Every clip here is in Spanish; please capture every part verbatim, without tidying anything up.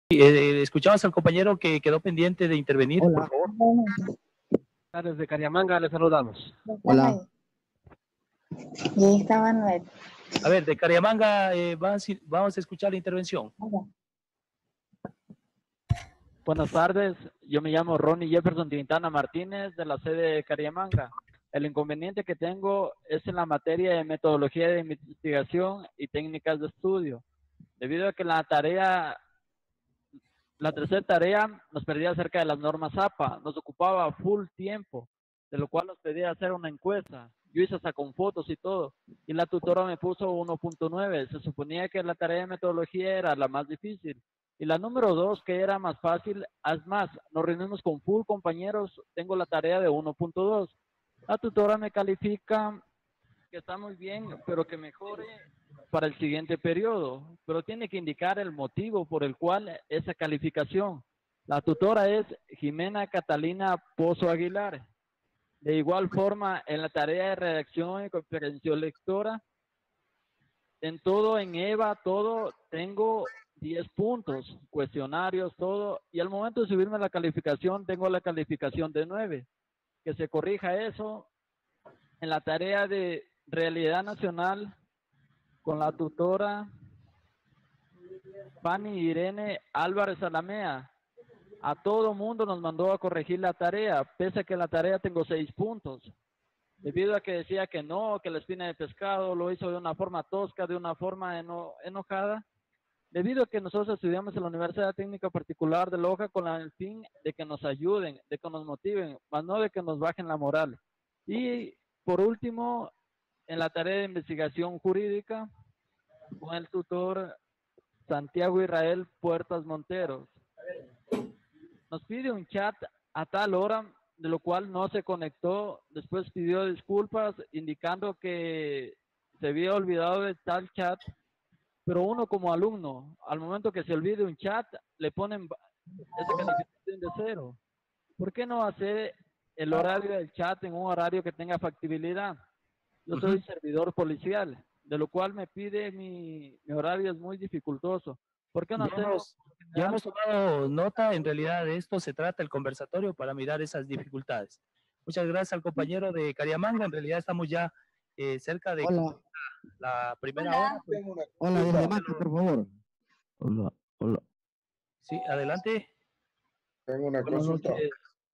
Eh, escuchamos al compañero que quedó pendiente de intervenir, Hola. por favor. Desde Cariamanga le saludamos. Hola. Y ahí está Manuel. A ver, de Cariamanga eh, vamos, vamos a escuchar la intervención. Buenas tardes, yo me llamo Ronnie Jefferson Quintana Martínez de la sede de Cariamanga. El inconveniente que tengo es en la materia de metodología de investigación y técnicas de estudio. Debido a que la tarea, la tercera tarea nos pedía acerca de las normas A P A, nos ocupaba full tiempo, de lo cual nos pedía hacer una encuesta. Yo hice hasta con fotos y todo, y la tutora me puso uno punto nueve. Se suponía que la tarea de metodología era la más difícil. Y la número dos, que era más fácil, es más, nos reunimos con full compañeros, tengo la tarea de uno punto dos. La tutora me califica que está muy bien, pero que mejore para el siguiente periodo, pero tiene que indicar el motivo por el cual esa calificación. La tutora es Jimena Catalina Pozo Aguilar. De igual forma, en la tarea de redacción y comprensión lectora, en todo, en EVA, todo, tengo diez puntos, cuestionarios, todo, y al momento de subirme la calificación, tengo la calificación de nueve. Que se corrija eso. En la tarea de realidad nacional, con la tutora Fanny Irene Álvarez Alamea, a todo mundo nos mandó a corregir la tarea, pese a que la tarea tengo seis puntos. Debido a que decía que no, que la espina de pescado lo hizo de una forma tosca, de una forma eno, enojada. Debido a que nosotros estudiamos en la Universidad Técnica Particular de Loja con el fin de que nos ayuden, de que nos motiven, más no de que nos bajen la moral. Y por último, en la tarea de investigación jurídica, con el tutor Santiago Israel Puertas Monteros. Nos pide un chat a tal hora, de lo cual no se conectó. Después pidió disculpas, indicando que se había olvidado de tal chat. Pero uno como alumno, al momento que se olvide un chat, le ponen esa calificación de cero. ¿Por qué no hacer el horario del chat en un horario que tenga factibilidad? Yo soy uh-huh. servidor policial, de lo cual me pide mi, mi horario es muy dificultoso. ¿Por qué no ya hacemos? Hemos, ya hemos tomado nota, en realidad de esto se trata el conversatorio para mirar esas dificultades. Muchas gracias al compañero de Cariamanga, en realidad estamos ya eh, cerca de hola. la primera Hola. hora. Pues, hola, desde Maca, por favor. Hola, hola. Sí, adelante. Tengo una Buenas consulta. noches.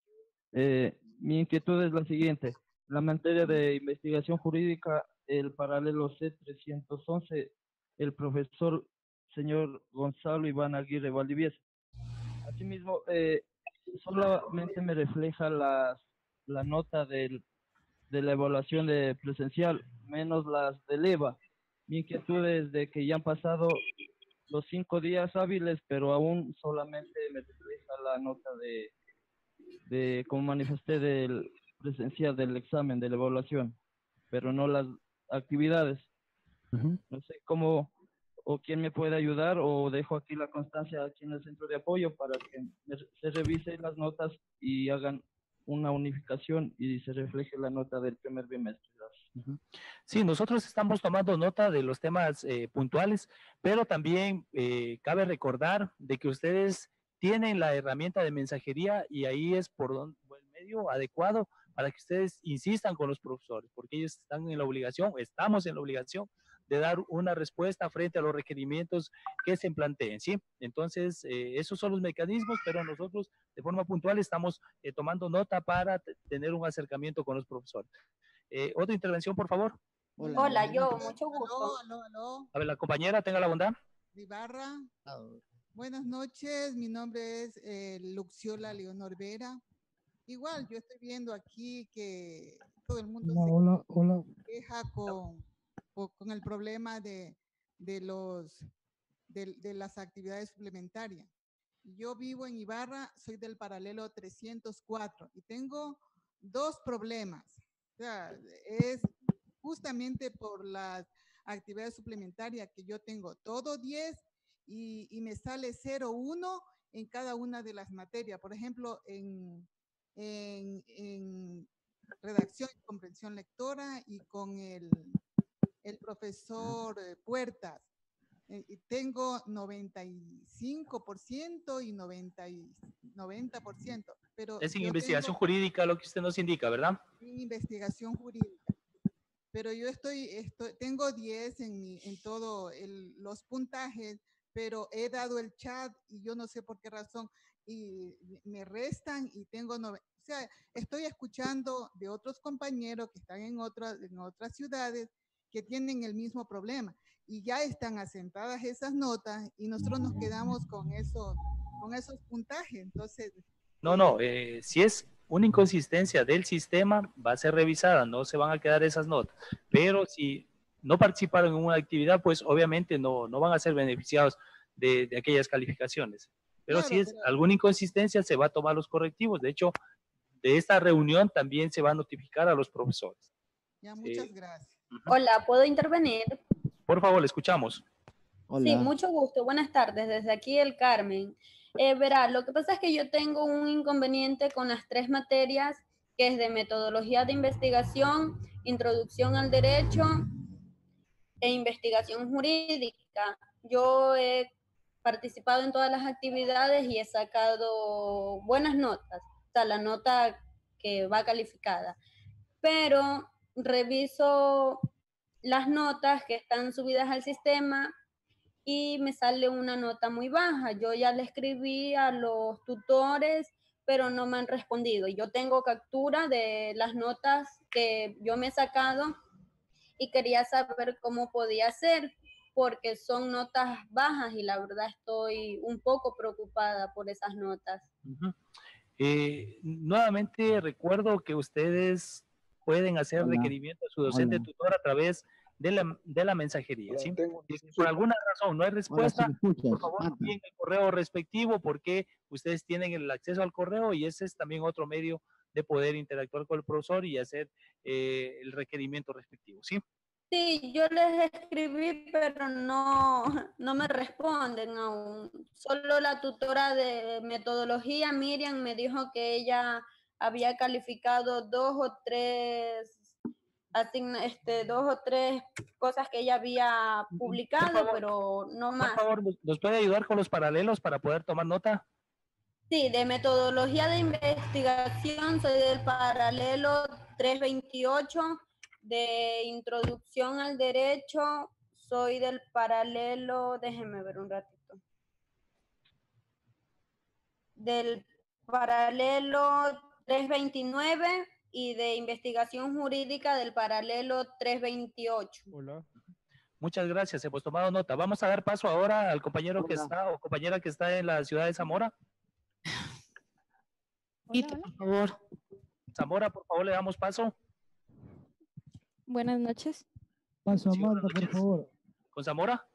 Eh, mi inquietud es la siguiente. La materia de investigación jurídica, el paralelo C trescientos once, el profesor señor Gonzalo Iván Aguirre Valdivieso. Asimismo, eh, solamente me refleja las, la nota del, de la evaluación de presencial, menos las del EVA. Mi inquietud es de que ya han pasado los cinco días hábiles, pero aún solamente me refleja la nota de, de como manifesté, del presencial, del examen, de la evaluación, pero no las actividades. Uh-huh. No sé cómo o quién me puede ayudar, o dejo aquí la constancia aquí en el centro de apoyo para que se revisen las notas y hagan una unificación y se refleje la nota del primer bimestre. Uh-huh. Sí, nosotros estamos tomando nota de los temas eh, puntuales, pero también eh, cabe recordar de que ustedes tienen la herramienta de mensajería y ahí es por, don, por el medio adecuado para que ustedes insistan con los profesores, porque ellos están en la obligación, estamos en la obligación de dar una respuesta frente a los requerimientos que se planteen, ¿sí? Entonces, eh, esos son los mecanismos, pero nosotros de forma puntual estamos eh, tomando nota para tener un acercamiento con los profesores. Eh, otra intervención, por favor. Hola, Hola yo, mucho gusto. Aló, aló, aló. A ver, la compañera, tenga la bondad. Ibarra. Buenas noches, mi nombre es eh, Luxiola Leonor Vera. Igual, yo estoy viendo aquí que todo el mundo hola, se hola, hola. queja con, con el problema de, de, los, de, de las actividades suplementarias. Yo vivo en Ibarra, soy del paralelo trescientos cuatro y tengo dos problemas. O sea, es justamente por las actividades suplementarias que yo tengo todo diez y, y me sale cero uno en cada una de las materias. Por ejemplo, en, en, en redacción y comprensión lectora y con el, el profesor Puertas. Eh, y tengo noventa y cinco por ciento y noventa, y noventa por ciento. Pero Es en yo investigación tengo jurídica lo que usted nos indica, ¿verdad? investigación jurídica. Pero yo estoy, estoy tengo diez en, mi, en todo el, los puntajes, pero he dado el chat y yo no sé por qué razón y me restan y tengo nueve. O sea, estoy escuchando de otros compañeros que están en otras, en otras ciudades que tienen el mismo problema y ya están asentadas esas notas y nosotros nos quedamos con esos, con esos puntajes. Entonces, No, no, eh, si es una inconsistencia del sistema, va a ser revisada, no se van a quedar esas notas. Pero si no participaron en una actividad, pues obviamente no, no van a ser beneficiados de, de aquellas calificaciones. Pero claro, si es pero, alguna inconsistencia, se va a tomar los correctivos. De hecho, de esta reunión también se va a notificar a los profesores. ya, Sí. muchas gracias. Uh-huh. Hola, ¿puedo intervenir? Por favor, le escuchamos. Hola. Sí, mucho gusto. Buenas tardes. Desde aquí el Carmen. Eh, verá, lo que pasa es que yo tengo un inconveniente con las tres materias, que es de metodología de investigación, introducción al derecho e investigación jurídica. Yo he participado en todas las actividades y he sacado buenas notas, o sea, la nota que va calificada. Pero reviso las notas que están subidas al sistema y me sale una nota muy baja. Yo ya le escribí a los tutores, pero no me han respondido. Yo tengo captura de las notas que yo me he sacado y quería saber cómo podía ser, porque son notas bajas y la verdad estoy un poco preocupada por esas notas. Uh-huh. Eh, nuevamente recuerdo que ustedes pueden hacer Hola. requerimiento a su docente Hola. tutor a través de la, de la mensajería, ¿sí? Si por alguna razón no hay respuesta, Hola, si escuchas, por favor Marta. envíen el correo respectivo porque ustedes tienen el acceso al correo y ese es también otro medio de poder interactuar con el profesor y hacer eh, el requerimiento respectivo, ¿sí? Sí, yo les escribí, pero no, no me responden aún. Solo la tutora de metodología, Miriam, me dijo que ella había calificado dos o tres, asigna, este, dos o tres cosas que ella había publicado, Por favor, pero no por más. favor, ¿nos- ¿nos puede ayudar con los paralelos para poder tomar nota? Sí, de metodología de investigación soy del paralelo trescientos veintiocho, de introducción al derecho soy del paralelo, déjenme ver un ratito, del paralelo trescientos veintinueve y de investigación jurídica del paralelo trescientos veintiocho. Hola. Muchas gracias, hemos tomado nota. Vamos a dar paso ahora al compañero Hola. que está o compañera que está en la ciudad de Zamora. Hola, por favor. Zamora, por favor, le damos paso. Buenas noches. Paso a Sí, buenas Marta, por noches. favor. ¿Con Zamora?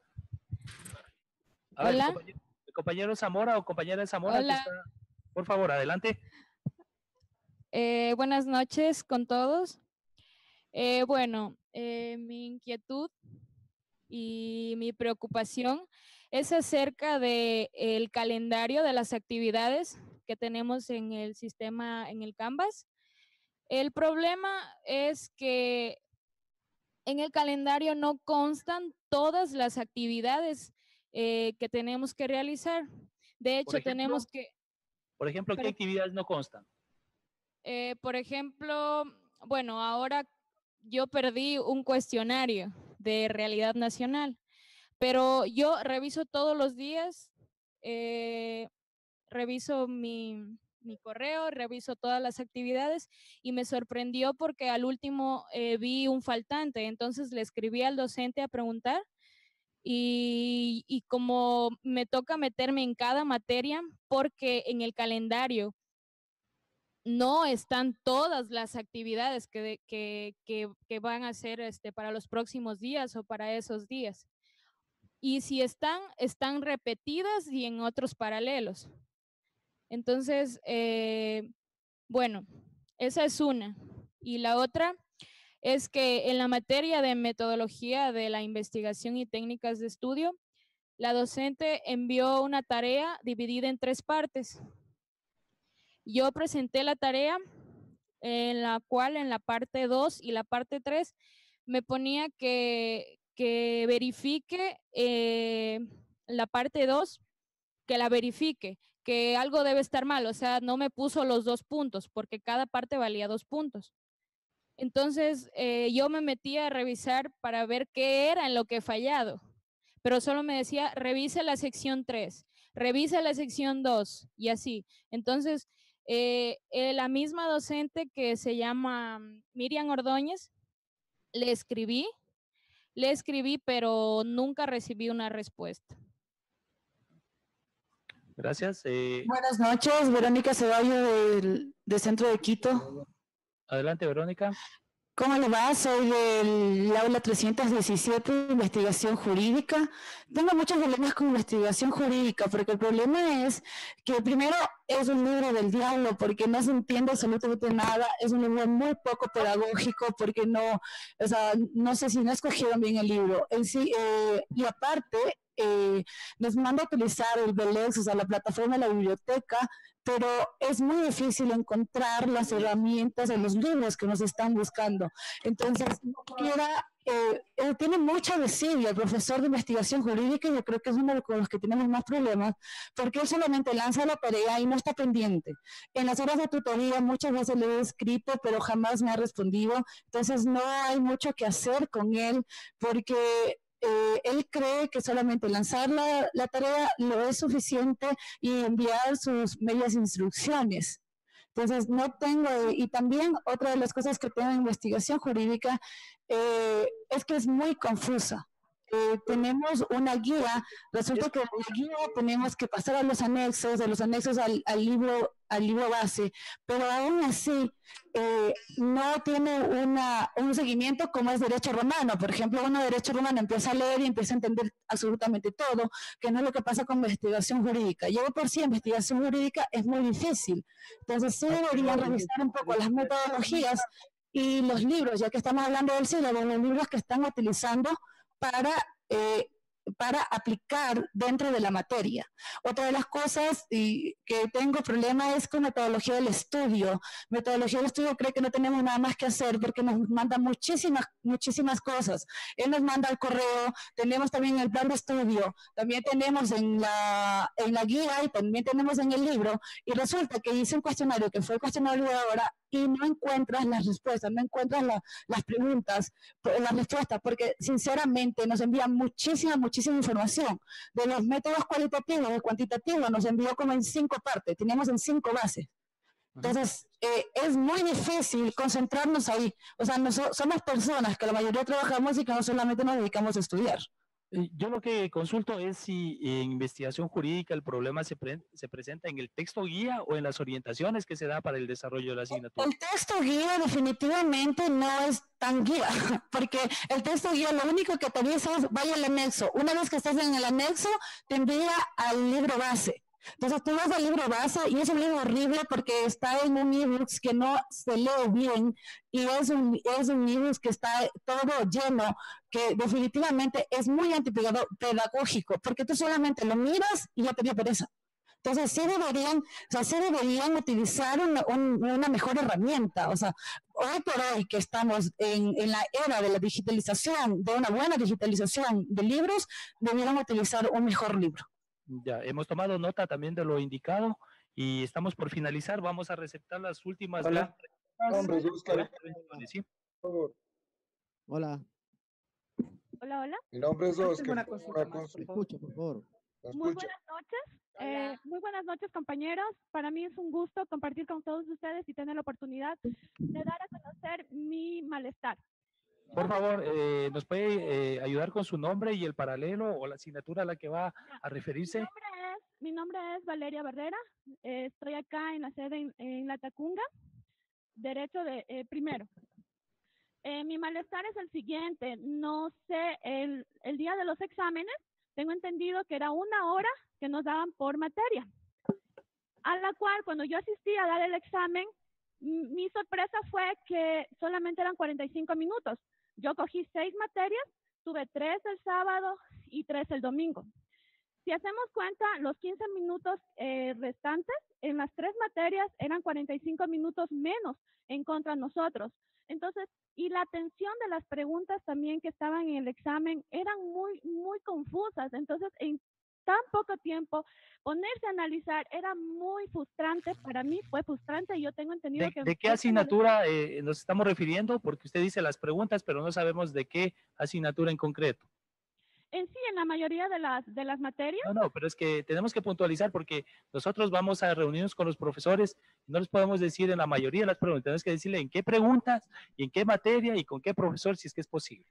A ver, Hola. el compañero, el compañero Zamora o compañera de Zamora Hola. que está. Por favor, adelante. Eh, buenas noches con todos. Eh, bueno, eh, mi inquietud y mi preocupación es acerca de el calendario de las actividades que tenemos en el sistema, en el Canvas. El problema es que en el calendario no constan todas las actividades eh, que tenemos que realizar. De hecho, Por ejemplo, tenemos que, Por ejemplo, ¿qué Pero- actividades no constan? eh, por ejemplo, bueno, ahora yo perdí un cuestionario de realidad nacional, pero yo reviso todos los días, eh, reviso mi, mi correo, reviso todas las actividades y me sorprendió porque al último eh, vi un faltante, entonces le escribí al docente a preguntar y, y como me toca meterme en cada materia porque en el calendario no están todas las actividades que, de- que, que, que van a hacer este, para los próximos días o para esos días. Y si están, están repetidas y en otros paralelos. Entonces, eh, bueno, esa es una. Y la otra es que en la materia de metodología de la investigación y técnicas de estudio, la docente envió una tarea dividida en tres partes. Yo presenté la tarea en la cual en la parte dos y la parte tres me ponía que, que verifique eh, la parte dos, que la verifique, que algo debe estar mal, o sea, no me puso los dos puntos, porque cada parte valía dos puntos. Entonces, eh, yo me metí a revisar para ver qué era en lo que he fallado, pero solo me decía, revise la sección tres, revise la sección dos, y así. Entonces, eh, eh, la misma docente que se llama Miriam Ordóñez, le escribí, le escribí, pero nunca recibí una respuesta. Gracias. Eh, Buenas noches, Verónica Ceballos del, del Centro de Quito. adelante, Verónica. ¿Cómo le va? Soy del aula trescientos diecisiete de investigación jurídica. Tengo muchos problemas con investigación jurídica porque el problema es que primero es un libro del diablo porque no se entiende absolutamente nada. Es un libro muy poco pedagógico porque no, o sea, no sé si no escogieron bien el libro. En sí, eh, y aparte, eh, nos manda a utilizar el Belex, o sea, la plataforma de la biblioteca, pero es muy difícil encontrar las herramientas en los libros que nos están buscando. Entonces, era, eh, eh, tiene mucha desidia el profesor de investigación jurídica y yo creo que es uno de los que tenemos más problemas, porque él solamente lanza la tarea y no está pendiente. En las horas de tutoría muchas veces le he escrito, pero jamás me ha respondido. Entonces, no hay mucho que hacer con él, porque Eh, él cree que solamente lanzar la, la tarea lo es suficiente y enviar sus medias instrucciones. Entonces, no tengo, y también otra de las cosas que tengo en investigación jurídica eh, es que es muy confusa. Eh, tenemos una guía, resulta que en la guía tenemos que pasar a los anexos, de los anexos al, al libro al libro base, pero aún así eh, no tiene una, un seguimiento como es derecho romano. Por ejemplo, uno de derecho romano empieza a leer y empieza a entender absolutamente todo, que no es lo que pasa con investigación jurídica. Yo por sí, investigación jurídica es muy difícil. Entonces sí deberían revisar un poco las metodologías y los libros, ya que estamos hablando del sílabo, los libros que están utilizando para, eh, para aplicar dentro de la materia. Otra de las cosas y que tengo problema es con metodología del estudio. Metodología del estudio cree que no tenemos nada más que hacer porque nos manda muchísimas, muchísimas cosas. Él nos manda el correo, tenemos también el plan de estudio, también tenemos en la, en la guía y también tenemos en el libro, y resulta que hice un cuestionario que fue el cuestionario de ahora y no encuentras las respuestas, no encuentras la, las preguntas, las respuestas, porque sinceramente nos envían muchísima, muchísima información. De los métodos cualitativos y cuantitativos nos envió como en cinco partes, teníamos en cinco bases. Entonces, eh, es muy difícil concentrarnos ahí. O sea, nosotros, somos personas que la mayoría trabajamos y que no solamente nos dedicamos a estudiar. Yo lo que consulto es si en investigación jurídica el problema se, pre se presenta en el texto guía o en las orientaciones que se da para el desarrollo de la asignatura. El texto guía definitivamente no es tan guía, porque el texto guía lo único que te dice es vaya al anexo. Una vez que estás en el anexo, te envía al libro base. Entonces tú vas al libro base y es un libro horrible porque está en un ebook que no se lee bien y es un, es un ebook que está todo lleno, que definitivamente es muy antipedagógico porque tú solamente lo miras y ya te dio pereza. Entonces sí deberían, o sea, sí deberían utilizar una, un, una mejor herramienta. O sea, hoy por hoy que estamos en, en la era de la digitalización, de una buena digitalización de libros, deberían utilizar un mejor libro. Ya, hemos tomado nota también de lo indicado y estamos por finalizar. Vamos a receptar las últimas Hola. dos Hombre, Oscar. ¿Sí? Por favor. Hola. Hola, hola. Mi nombre es Oscar. Una consulta Una más, consulta. Escucha, por favor. Muy buenas noches. Eh, muy buenas noches, compañeros. Para mí es un gusto compartir con todos ustedes y tener la oportunidad de dar a conocer mi malestar. Por favor, eh, ¿nos puede eh, ayudar con su nombre y el paralelo o la asignatura a la que va a referirse? Mi nombre es, mi nombre es Valeria Barrera. Eh, estoy acá en la sede en, en La Tacunga, Derecho de eh, Primero. Eh, mi malestar es el siguiente. No sé, el, el día de los exámenes, tengo entendido que era una hora que nos daban por materia, a la cual cuando yo asistí a dar el examen, mi sorpresa fue que solamente eran cuarenta y cinco minutos. Yo cogí seis materias, tuve tres el sábado y tres el domingo. Si hacemos cuenta, los quince minutos eh, restantes en las tres materias eran cuarenta y cinco minutos menos en contra de nosotros. Entonces, y la atención de las preguntas también que estaban en el examen eran muy, muy confusas. Entonces, en tan poco tiempo, ponerse a analizar era muy frustrante. Para mí fue frustrante y yo tengo entendido ¿De, que... de qué asignatura eh, nos estamos refiriendo? Porque usted dice las preguntas, pero no sabemos de qué asignatura en concreto. En sí, en la mayoría de las, de las materias. No, no, pero es que tenemos que puntualizar porque nosotros vamos a reunirnos con los profesores y no les podemos decir en la mayoría de las preguntas, tenemos que decirle en qué preguntas y en qué materia y con qué profesor, si es que es posible.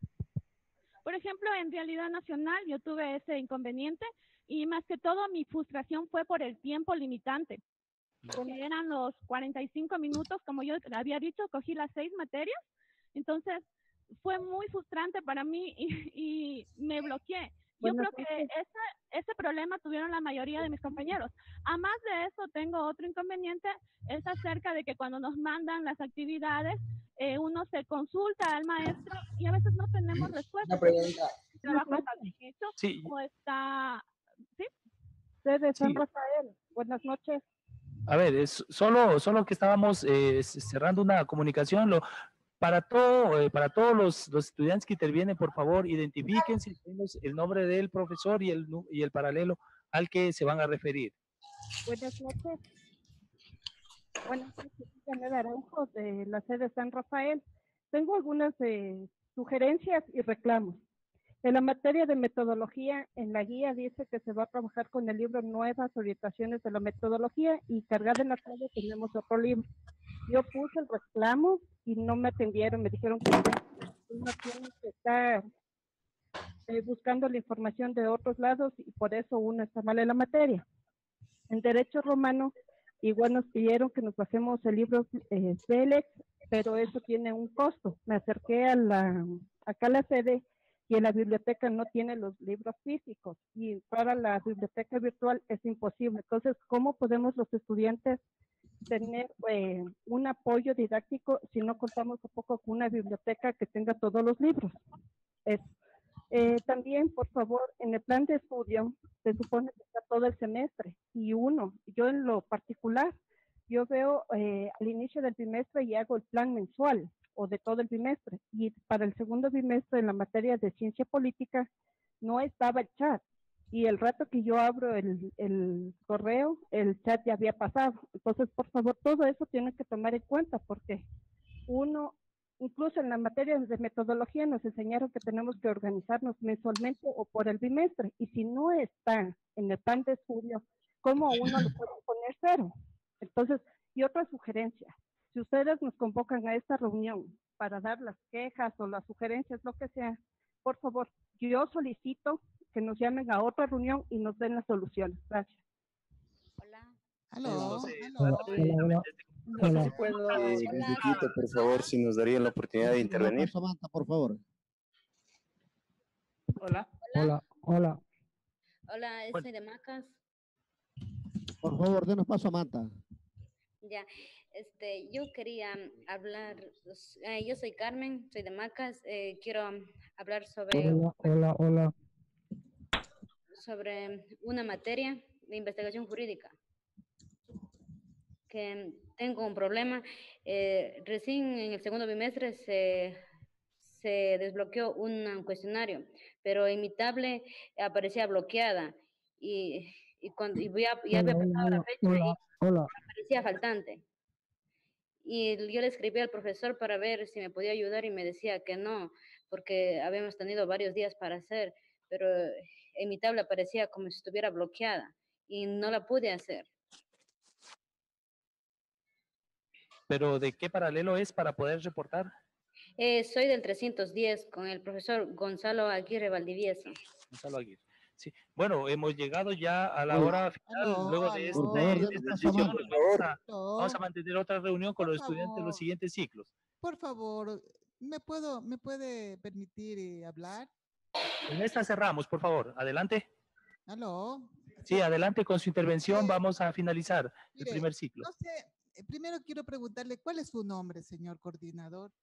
Por ejemplo, en realidad nacional yo tuve ese inconveniente y más que todo mi frustración fue por el tiempo limitante. Porque eran los cuarenta y cinco minutos, como yo había dicho, cogí las seis materias, entonces fue muy frustrante para mí y, y me bloqueé. Yo Bueno, creo que ese, ese problema tuvieron la mayoría de mis compañeros. Además de eso, tengo otro inconveniente, es acerca de que cuando nos mandan las actividades, eh, uno se consulta al maestro y a veces no tenemos respuesta. Una pregunta. El trabajo está bien hecho Sí. o está... ¿Sí? Sede San Sí. Rafael, buenas noches. A ver, es solo, solo que estábamos eh, cerrando una comunicación. Lo, para todo, eh, para todos los, los estudiantes que intervienen, por favor, identifiquen si tenemos el nombre del profesor y el, nu- y el paralelo al que se van a referir. Buenas noches. Buenas noches, Janet Araujo de la sede San Rafael. Tengo algunas eh, sugerencias y reclamos. En la materia de metodología, en la guía dice que se va a trabajar con el libro Nuevas Orientaciones de la Metodología y cargada en la tarde tenemos otro libro. Yo puse el reclamo y no me atendieron, me dijeron que uno tiene que estar eh, buscando la información de otros lados y por eso uno está mal en la materia. En Derecho Romano, igual nos pidieron que nos pasemos el libro eh, Félix, pero eso tiene un costo. Me acerqué a la, acá a la sede y en la biblioteca no tiene los libros físicos y para la biblioteca virtual es imposible. Entonces, ¿cómo podemos los estudiantes tener eh, un apoyo didáctico si no contamos un poco con una biblioteca que tenga todos los libros? Es, eh, también, por favor, en el plan de estudio se supone que está todo el semestre y uno, yo en lo particular, yo veo eh, al inicio del bimestre y hago el plan mensual o de todo el bimestre y para el segundo bimestre en la materia de ciencia política no estaba el chat. Y el rato que yo abro el, el correo, el chat ya había pasado. Entonces, por favor, todo eso tiene que tomar en cuenta porque uno, incluso en la materia de metodología nos enseñaron que tenemos que organizarnos mensualmente o por el bimestre. Y si no está en el plan de estudio, ¿cómo uno le puede poner cero? Entonces, y otra sugerencia, si ustedes nos convocan a esta reunión para dar las quejas o las sugerencias, lo que sea, por favor, yo solicito que nos llamen a otra reunión y nos den las soluciones. Gracias. Aló, No sé, aló. Hola, No sé si puedo, eh, Dieguito, por favor, si nos darían la oportunidad de intervenir. Samantha, por favor. Hola. Hola, hola. Hola, Bueno. soy de Macas. Por favor, denos paso a Manta. Ya, este, yo quería hablar, eh, yo soy Carmen, soy de Macas, eh, quiero hablar sobre, Hola, hola, hola. sobre una materia de investigación jurídica, que tengo un problema. Eh, recién en el segundo bimestre se, se desbloqueó un cuestionario, pero en mi tablet aparecía bloqueada y, y cuando y ya, ya había Hola, pasado la hola, fecha hola, hola. y aparecía faltante. Y yo le escribí al profesor para ver si me podía ayudar y me decía que no, porque habíamos tenido varios días para hacer, pero en mi tabla parecía como si estuviera bloqueada y no la pude hacer. ¿Pero de qué paralelo es para poder reportar? Eh, soy del trescientos diez con el profesor Gonzalo Aguirre Valdivieso. Gonzalo Aguirre. Sí. Bueno, hemos llegado ya a la Hola. hora final. Aló, Luego de, aló. Por este, favor, de denos esta paso a sesión, Manta. nos vamos a, Aló. vamos a mantener otra reunión con Por los estudiantes de los favor. siguientes ciclos. Por favor, ¿me puedo, me puede permitir eh, hablar? En esta cerramos, por favor. Adelante. Aló. Sí, adelante con su intervención. Eh, Vamos a finalizar el Mire, primer ciclo. no sé, eh, primero quiero preguntarle, ¿cuál es su nombre, señor coordinador?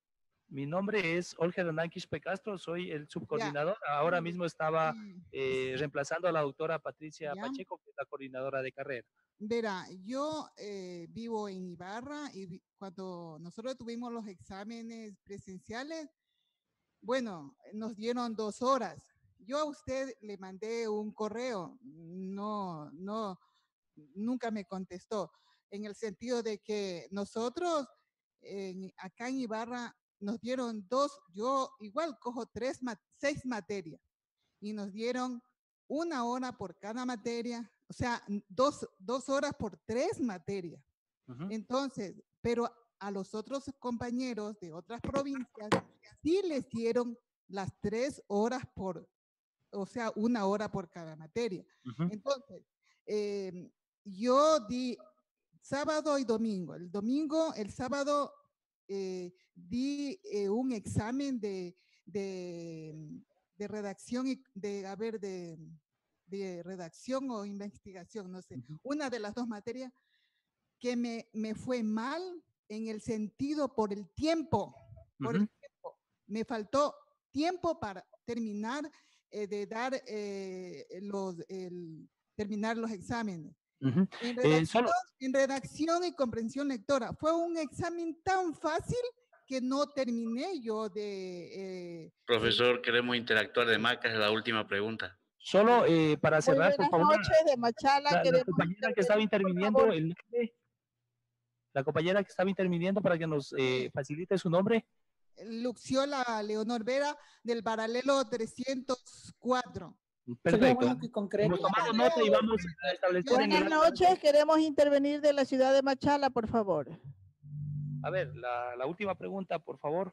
Mi nombre es Olger Hernán Quispe Castro, soy el subcoordinador. Ahora mismo estaba eh, reemplazando a la doctora Patricia Ya. Pacheco, que es la coordinadora de carrera. Verá, yo eh, vivo en Ibarra y vi- cuando nosotros tuvimos los exámenes presenciales, bueno, nos dieron dos horas. Yo a usted le mandé un correo, no, no, nunca me contestó, en el sentido de que nosotros en- acá en Ibarra nos dieron dos, yo igual cojo tres, ma- seis materias y nos dieron una hora por cada materia, o sea, n- dos, dos horas por tres materias. Entonces, pero a los otros compañeros de otras provincias sí les dieron las tres horas por, o sea, una hora por cada materia. Entonces, eh, yo di sábado y domingo. El domingo, el sábado, eh, di eh, un examen de, de, de redacción y de, a ver, de, de redacción o investigación, no sé, una de las dos materias que me, me fue mal en el sentido por el tiempo, por el tiempo. Me faltó tiempo para terminar eh, de dar eh, los, el, terminar los exámenes. Ujú. En Eh, redacción, solo, en redacción y comprensión lectora. Fue un examen tan fácil que no terminé yo de... eh, Profesor, queremos interactuar de Macas, la última pregunta. solo eh, para cerrar, por buenas favor, noches, de Machala, la, la queremos compañera que estaba intervenir, por interviniendo, favor. el nombre, la compañera que estaba interviniendo para que nos eh, facilite su nombre. Luxiola Leonor Vera del paralelo trescientos cuatro. Perfecto. Hemos tomado nota y vamos a establecer en el Buenas noches, queremos intervenir de la ciudad de Machala, por favor. A ver, la, la última pregunta, por favor.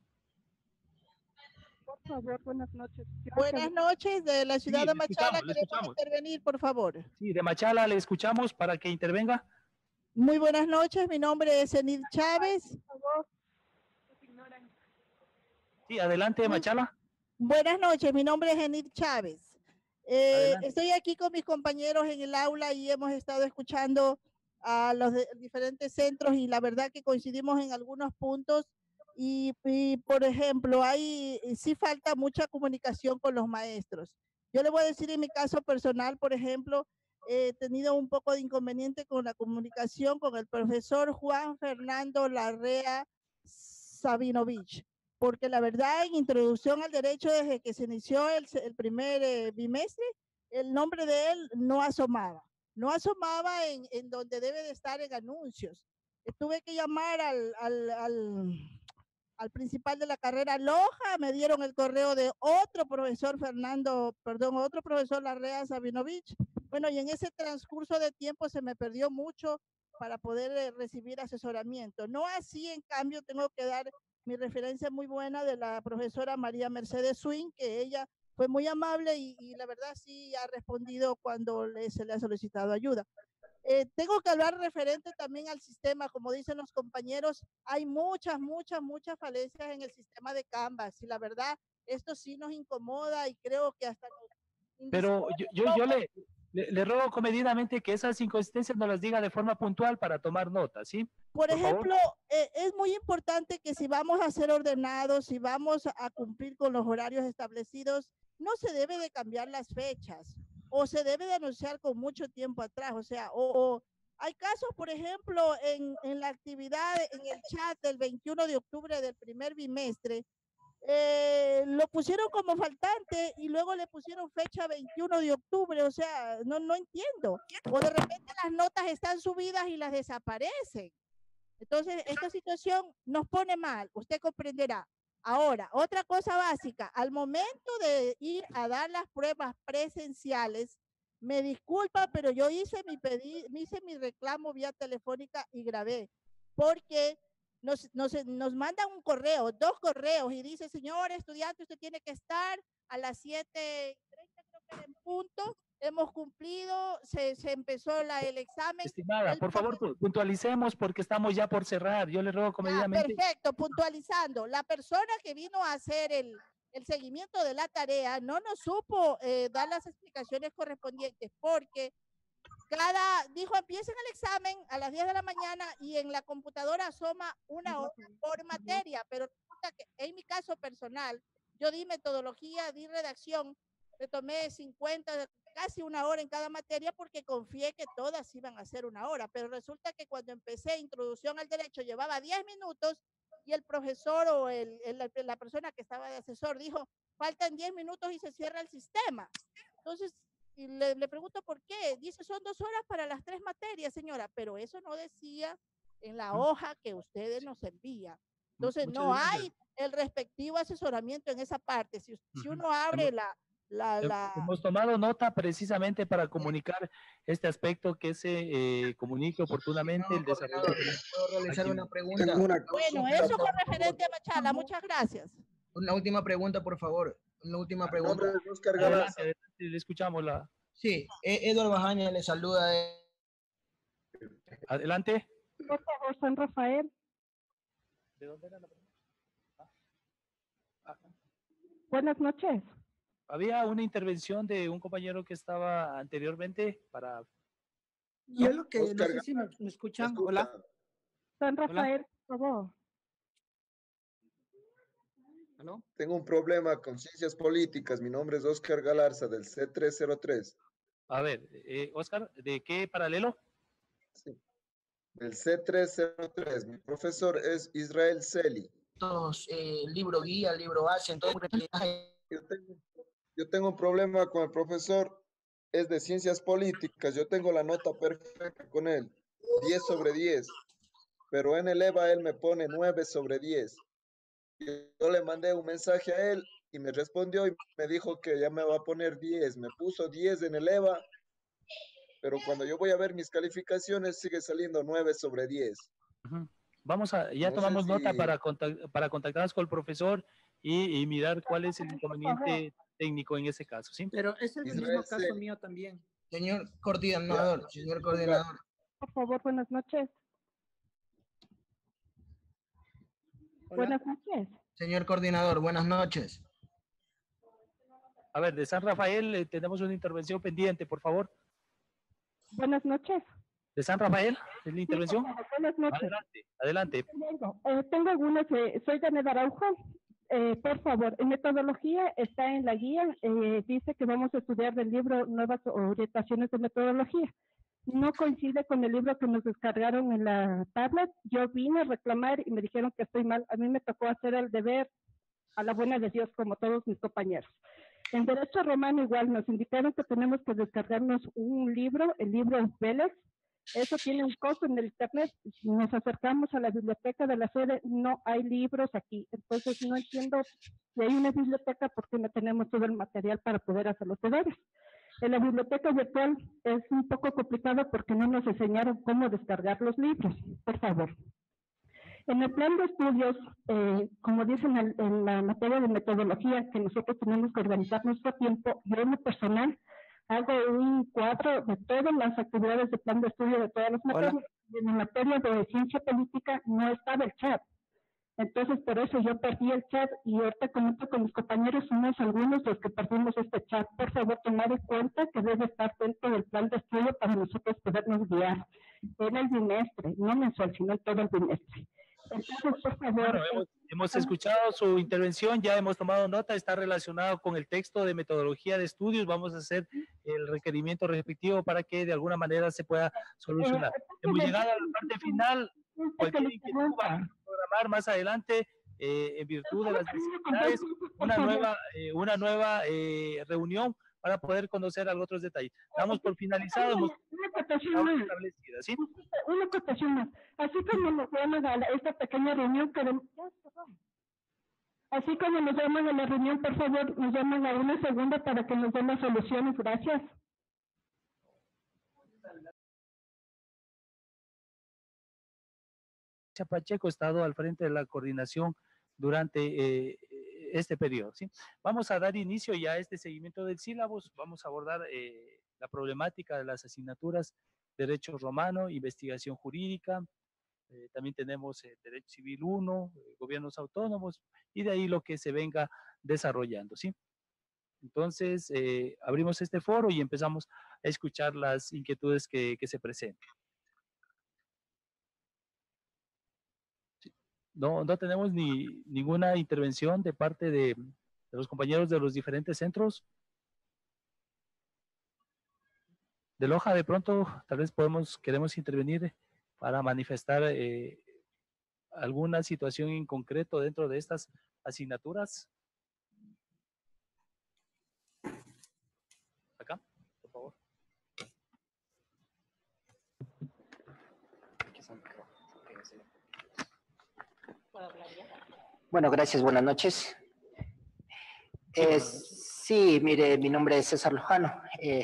Por favor, buenas noches. Buenas noches, de la ciudad Sí, de le Machala, escuchamos, le queremos escuchamos. intervenir, por favor. Sí, de Machala le escuchamos para que intervenga. Muy buenas noches, mi nombre es Enid Chávez. Sí, adelante, Machala. Buenas noches, mi nombre es Enid Chávez. Eh, estoy aquí con mis compañeros en el aula y hemos estado escuchando a los de- diferentes centros y la verdad que coincidimos en algunos puntos y, y, por ejemplo, hay sí falta mucha comunicación con los maestros. Yo le voy a decir en mi caso personal, por ejemplo, he tenido un poco de inconveniente con la comunicación con el profesor Juan Fernando Larrea Sabinovich, porque la verdad en introducción al derecho desde que se inició el, el primer eh, bimestre, el nombre de él no asomaba, no asomaba en, en donde debe de estar en anuncios. Eh, Tuve que llamar al, al, al, al principal de la carrera Loja, me dieron el correo de otro profesor Fernando, perdón, otro profesor Larrea Sabinovich. Bueno, y en ese transcurso de tiempo se me perdió mucho para poder eh, recibir asesoramiento. No así, en cambio, tengo que dar mi referencia muy buena de la profesora María Mercedes Swing, que ella fue muy amable y, y la verdad sí ha respondido cuando le, se le ha solicitado ayuda. Eh, tengo que hablar referente también al sistema, como dicen los compañeros, hay muchas, muchas, muchas falencias en el sistema de Canvas y la verdad, esto sí nos incomoda y creo que hasta nos Pero yo, yo, yo le, le, le ruego comedidamente que esas inconsistencias nos las diga de forma puntual para tomar nota, ¿sí? Por, Por ejemplo, eh, es muy importante que si vamos a ser ordenados, si vamos a cumplir con los horarios establecidos, no se debe de cambiar las fechas o se debe de anunciar con mucho tiempo atrás. O sea, o, o hay casos, por ejemplo, en, en la actividad, en el chat del veintiuno de octubre del primer bimestre, eh, lo pusieron como faltante y luego le pusieron fecha veintiuno de octubre, o sea, no, no entiendo. O de repente las notas están subidas y las desaparecen. Entonces, esta situación nos pone mal, usted comprenderá. Ahora, otra cosa básica, al momento de ir a dar las pruebas presenciales, me disculpa, pero yo hice mi pedido, hice mi reclamo vía telefónica y grabé, porque nos, nos, nos mandan un correo, dos correos, y dice, señor estudiante, usted tiene que estar a las siete treinta, creo que era en punto, hemos cumplido, se, se empezó la, el examen. Estimada, el por favor, puntualicemos porque estamos ya por cerrar. Yo le ruego comedidamente. Ah, perfecto, puntualizando. La persona que vino a hacer el, el seguimiento de la tarea no nos supo eh, dar las explicaciones correspondientes porque cada, dijo, empiecen el examen a las diez de la mañana y en la computadora asoma una hora por materia, pero resulta que caso personal, yo di metodología, di redacción, me tomé cincuenta, casi una hora en cada materia porque confié que todas iban a ser una hora, pero resulta que cuando empecé introducción al derecho llevaba diez minutos y el profesor o el, el, la persona que estaba de asesor dijo, faltan diez minutos y se cierra el sistema. Entonces, y le, le pregunto por qué. Dice, son dos horas para las tres materias, señora, pero eso no decía en la hoja que ustedes nos envían. Entonces, Muchas no gracias. hay el respectivo asesoramiento en esa parte. Si, si Ujú. uno abre Hemos- la, la, Hem- la, Hemos tomado nota precisamente para comunicar este aspecto, que se eh, comunique oportunamente el desarrollo. ¿Puedo realizar Aquí- una pregunta? Tengo una bueno, eso con referente a Machala, muchas gracias. Una última pregunta, por favor. Una última pregunta. nombre es Oscar Adelante, Galarza. adelante, le escuchamos la. Sí, E- Eduardo Bajaña le saluda. eh. Adelante. Por favor, San Rafael. ¿De dónde era la pregunta? Buenas noches. Había una intervención de un compañero que estaba anteriormente para. Y es lo que, no Oscar sé si me, me escuchan. Escucha. Hola. San Rafael, por favor. ¿Aló? Tengo un problema con ciencias políticas. Mi nombre es Oscar Galarza del C tres cero tres. A ver, eh, Oscar, ¿de qué paralelo? Sí. Del C tres cero tres. Mi profesor es Israel Celi. Todos, eh, libro guía, libro base, en todo. Yo tengo, yo tengo un problema con el profesor. Es de ciencias políticas. Yo tengo la nota perfecta con él. diez sobre diez. Pero en el EVA él me pone nueve sobre diez. Yo le mandé un mensaje a él y me respondió y me dijo que ya me va a poner diez. Me puso diez en el EVA, pero cuando yo voy a ver mis calificaciones sigue saliendo nueve sobre diez. Ujú. Vamos a, ya No sé tomamos nota si- para, contact- para contactarnos con el profesor y, y mirar cuál es el inconveniente técnico en ese caso, ¿sí? Pero ese es el Israel mismo caso Celi. mío también. Señor coordinador, señor coordinador. Por favor, buenas noches. Hola. Buenas noches. Señor coordinador, buenas noches. A ver, de San Rafael eh, tenemos una intervención pendiente, por favor. Buenas noches. De San Rafael, ¿es la intervención? Sí, por favor, buenas noches. Adelante, adelante. Tengo, eh, tengo algunas, eh, soy Janet Araujo. Eh, por favor, en metodología está en la guía, eh, dice que vamos a estudiar del libro Nuevas Orientaciones de Metodología. No coincide con el libro que nos descargaron en la tablet. Yo vine a reclamar y me dijeron que estoy mal. A mí me tocó hacer el deber a la buena de Dios, como todos mis compañeros. En Derecho Romano igual nos indicaron que tenemos que descargarnos un libro, el libro Vélez. Eso tiene un costo en el internet. Si nos acercamos a la biblioteca de la sede, no hay libros aquí. Entonces no entiendo si hay una biblioteca, ¿por qué no tenemos todo el material para poder hacer los deberes? En la biblioteca virtual es un poco complicado porque no nos enseñaron cómo descargar los libros, por favor. En el plan de estudios, eh, como dicen en, en la materia de metodología, que nosotros tenemos que organizar nuestro tiempo, yo en lo personal hago un cuadro de todas las actividades de plan de estudio de todas las materias. Y en la materia de ciencia política no estaba el chat. Entonces, por eso yo perdí el chat y ahorita comento con mis compañeros, somos algunos los que perdimos este chat. Por favor, tomar en cuenta que debe estar dentro del plan de estudio para nosotros podernos guiar en el bimestre, no mensual, sino en todo el bimestre. Entonces, por favor... Bueno, hemos, hemos escuchado su intervención, ya hemos tomado nota, está relacionado con el texto de metodología de estudios. Vamos a hacer el requerimiento respectivo para que de alguna manera se pueda solucionar. Hemos llegado a la parte final. Cualquier inquietud va a programar más adelante eh, en virtud de las necesidades una nueva, eh, una nueva eh, reunión para poder conocer algunos otros detalles. Damos por finalizado. Hemos Una acotación más. establecida, ¿sí? Una acotación más. Así como nos llaman a la- esta pequeña reunión, queremos... Así como nos llaman a la reunión, por favor, nos llaman a una segunda para que nos den las soluciones. Gracias. Pacheco ha estado al frente de la coordinación durante eh, este periodo, ¿sí? Vamos a dar inicio ya a este seguimiento del sílabus. Vamos a abordar eh, la problemática de las asignaturas Derecho Romano, Investigación Jurídica, eh, también tenemos eh, Derecho Civil uno, eh, Gobiernos Autónomos, y de ahí lo que se venga desarrollando, ¿sí? Entonces, eh, abrimos este foro y empezamos a escuchar las inquietudes que, que se presentan. No, no tenemos ni ninguna intervención de parte de, de los compañeros de los diferentes centros. De Loja, de pronto, tal vez podemos, queremos intervenir para manifestar eh, alguna situación en concreto dentro de estas asignaturas. Acá, por favor. Bueno, gracias, buenas noches. Eh, sí, mire, mi nombre es César Lojano. Eh,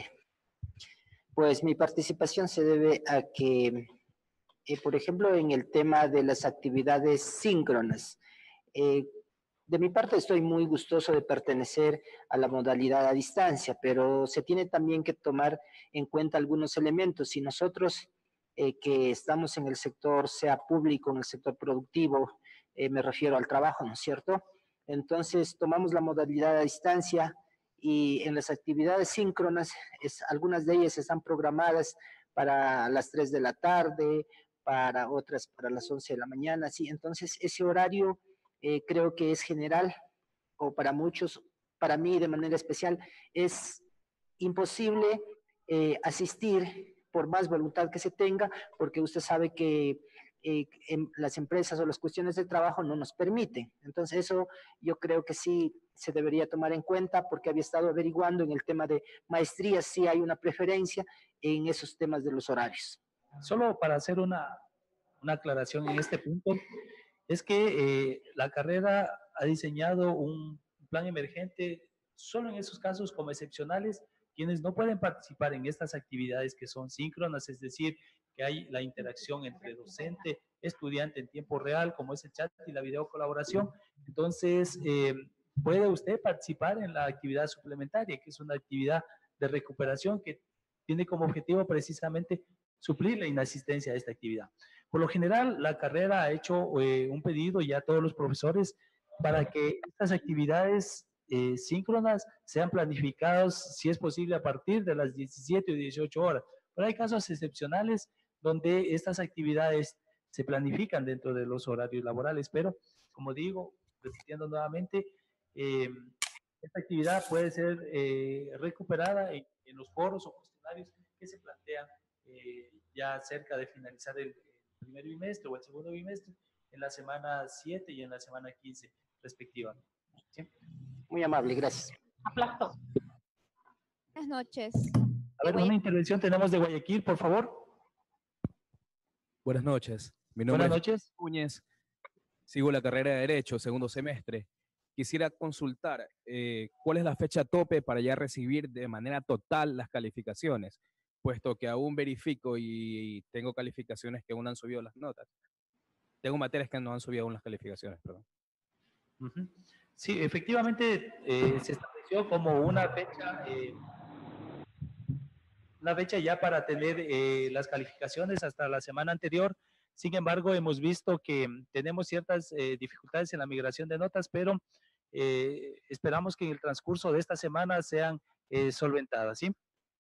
pues mi participación se debe a que, eh, por ejemplo, en el tema de las actividades síncronas, eh, de mi parte estoy muy gustoso de pertenecer a la modalidad a distancia, pero se tiene también que tomar en cuenta algunos elementos. Si nosotros eh, que estamos en el sector, sea público, en el sector productivo, eh, me refiero al trabajo, ¿no es cierto? Entonces tomamos la modalidad a distancia y en las actividades síncronas, es, algunas de ellas están programadas para las tres de la tarde, para otras para las once de la mañana, ¿sí? Entonces ese horario eh, creo que es general, o para muchos, para mí de manera especial, es imposible eh, asistir por más voluntad que se tenga, porque usted sabe que eh, en las empresas o las cuestiones de trabajo no nos permiten. Entonces eso yo creo que sí se debería tomar en cuenta, porque había estado averiguando en el tema de maestrías, sí hay una preferencia en esos temas de los horarios. Solo para hacer una, una aclaración en este punto, es que eh, la carrera ha diseñado un plan emergente solo en esos casos como excepcionales, quienes no pueden participar en estas actividades que son síncronas, es decir, que hay la interacción entre docente, estudiante en tiempo real, como es el chat y la videocolaboración. Entonces, eh, puede usted participar en la actividad suplementaria, que es una actividad de recuperación que tiene como objetivo precisamente suplir la inasistencia a esta actividad. Por lo general, la carrera ha hecho eh, un pedido ya a todos los profesores para que estas actividades eh, síncronas sean planificadas, si es posible, a partir de las diecisiete o dieciocho horas. Pero hay casos excepcionales donde estas actividades se planifican dentro de los horarios laborales, pero, como digo, repitiendo nuevamente, eh, esta actividad puede ser eh, recuperada en, en los foros o cuestionarios que se plantean eh, ya cerca de finalizar el, el primer bimestre o el segundo bimestre, en la semana siete y en la semana quince respectivamente. ¿Sí? Muy amable, gracias. Aplauso. Buenas noches. A ver, una intervención tenemos de Guayaquil, por favor. Buenas noches. Mi nombre Buenas es noches. Núñez. Sigo la carrera de Derecho, segundo semestre. Quisiera consultar eh, cuál es la fecha tope para ya recibir de manera total las calificaciones, puesto que aún verifico y tengo calificaciones que aún no han subido las notas. Tengo materias que no han subido aún las calificaciones, perdón. Uh-huh. Sí, efectivamente eh, se estableció como una fecha, eh, una fecha ya para tener eh, las calificaciones hasta la semana anterior. Sin embargo, hemos visto que tenemos ciertas eh, dificultades en la migración de notas, pero eh, esperamos que en el transcurso de esta semana sean eh, solventadas, ¿sí?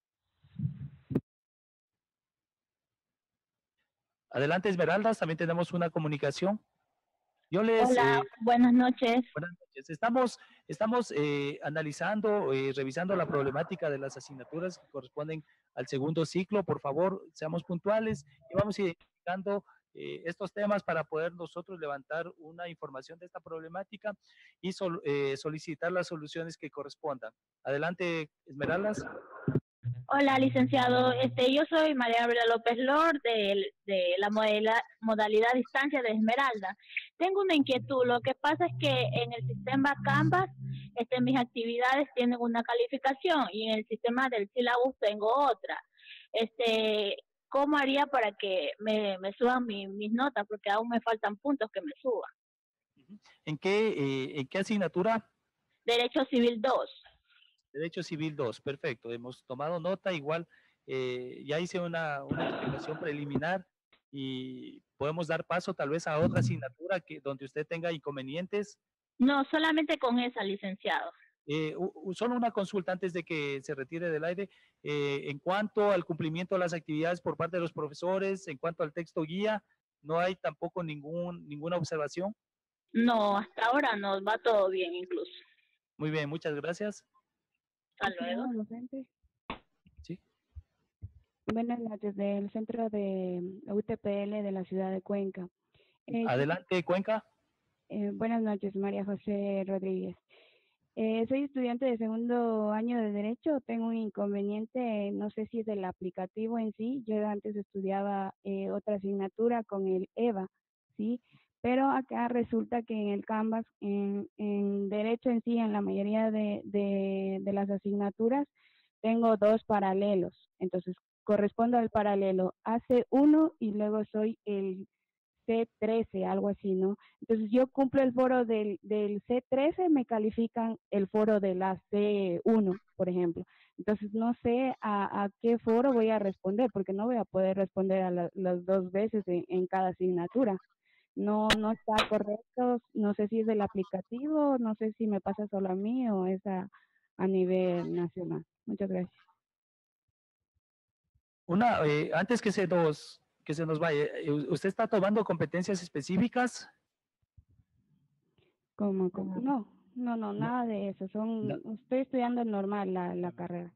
Adelante, Esmeraldas, también tenemos una comunicación. Yo les, Hola, eh, buenas noches. Buenas noches. Estamos, estamos eh, analizando, eh, revisando la problemática de las asignaturas que corresponden al segundo ciclo. Por favor, seamos puntuales y vamos identificando eh, estos temas para poder nosotros levantar una información de esta problemática y sol, eh, solicitar las soluciones que correspondan. Adelante, Esmeraldas. Hola, licenciado. Este, yo soy María Gabriela López Lord de, de la modalidad, modalidad distancia de Esmeralda. Tengo una inquietud. Lo que pasa es que en el sistema Canvas, este, mis actividades tienen una calificación y en el sistema del Syllabus tengo otra. Este, ¿cómo haría para que me, me suban mi, mis notas? Porque aún me faltan puntos que me suban. ¿En qué, eh, ¿en qué asignatura? Derecho Civil dos. Derecho Civil dos, perfecto. Hemos tomado nota, igual eh, ya hice una, una explicación preliminar y podemos dar paso tal vez a otra asignatura que, donde usted tenga inconvenientes. No, solamente con esa, licenciado. Eh, solo una consulta antes de que se retire del aire. Eh, en cuanto al cumplimiento de las actividades por parte de los profesores, en cuanto al texto guía, ¿No hay tampoco ningún, ninguna observación? No, hasta ahora nos va todo bien incluso. Muy bien, muchas gracias. Hasta luego. Estimado docente. Sí. Buenas noches, del Centro de U T P L de la ciudad de Cuenca. Eh, Adelante, Cuenca. eh, buenas noches, María José Rodríguez. Eh, soy estudiante de segundo año de Derecho. Tengo un inconveniente, no sé si es del aplicativo en sí. Yo antes estudiaba eh, otra asignatura con el E V A, ¿sí? Pero acá resulta que en el Canvas, en, en Derecho en sí, en la mayoría de, de, de las asignaturas, tengo dos paralelos. Entonces, correspondo al paralelo A C uno y luego soy el C trece, algo así, ¿no? Entonces yo cumplo el foro del, del C trece, me califican el foro de la C uno, por ejemplo. Entonces no sé a, a qué foro voy a responder, porque no voy a poder responder a la, las dos veces en, en cada asignatura. No, no está correcto, no sé si es del aplicativo, no sé si me pasa solo a mí o es a, a nivel nacional. Muchas gracias. Una, eh, antes que se nos, que se nos vaya, eh, ¿usted está tomando competencias específicas? ¿Cómo, cómo? No, no, no, nada de eso. Son, No. estoy estudiando normal la, la carrera.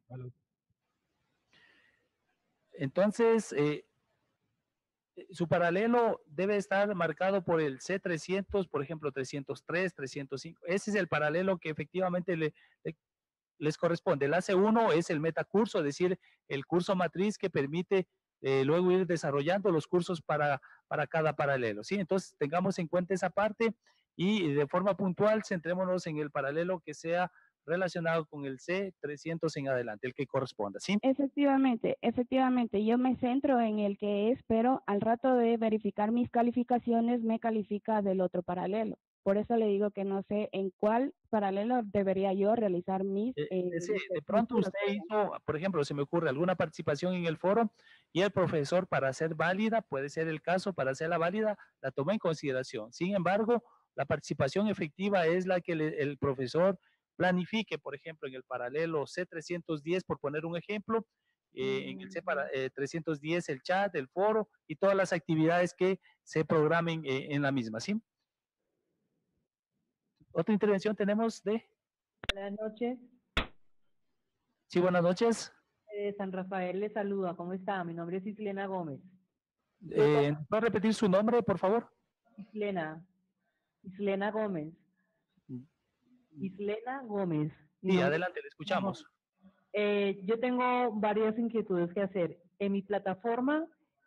Entonces, eh, su paralelo debe estar marcado por el C trescientos, por ejemplo, trescientos tres, trescientos cinco. Ese es el paralelo que efectivamente le, le les corresponde. El A C uno es el metacurso, es decir, el curso matriz que permite eh, luego ir desarrollando los cursos para, para cada paralelo, ¿sí? Entonces, tengamos en cuenta esa parte y de forma puntual centrémonos en el paralelo que sea relacionado con el C trescientos en adelante, el que corresponda, ¿sí? Efectivamente, efectivamente, yo me centro en el que es, pero al rato de verificar mis calificaciones me califica del otro paralelo. Por eso le digo que no sé en cuál paralelo debería yo realizar mis... Eh, eh, ese, mis de pronto cursos, usted hizo, por ejemplo, se me ocurre alguna participación en el foro y el profesor para hacer válida, puede ser el caso, para hacerla válida, la tomó en consideración. Sin embargo, la participación efectiva es la que le, el profesor planifique, por ejemplo, en el paralelo C trescientos diez, por poner un ejemplo, eh, en el C para, eh, trescientos diez el chat, el foro y todas las actividades que se programen eh, en la misma, ¿sí? Otra intervención tenemos de... Buenas noches. Sí, buenas noches. Eh, San Rafael le saluda. ¿Cómo está? Mi nombre es Islena Gómez. Eh, ¿Puede repetir su nombre, por favor? Islena. Islena Gómez. Islena Gómez. Mi Sí, nombre- adelante, le escuchamos. Eh, yo tengo varias inquietudes que hacer. En mi plataforma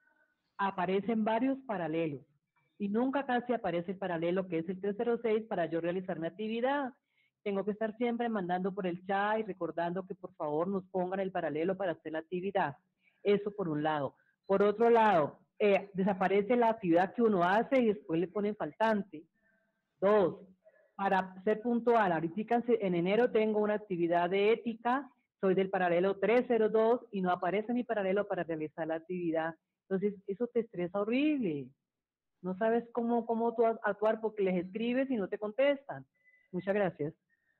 aparecen varios paralelos y nunca casi aparece el paralelo que es el trescientos seis para yo realizar mi actividad. Tengo que estar siempre mandando por el chat y recordando que por favor nos pongan el paralelo para hacer la actividad. Eso por un lado. Por otro lado, eh, desaparece la actividad que uno hace y después le ponen faltante. Dos, para ser puntual, ahorita en enero tengo una actividad de ética, soy del paralelo trescientos dos y no aparece mi paralelo para realizar la actividad. Entonces, eso te estresa horrible. No sabes cómo, cómo tú actuar porque les escribes y no te contestan. Muchas gracias.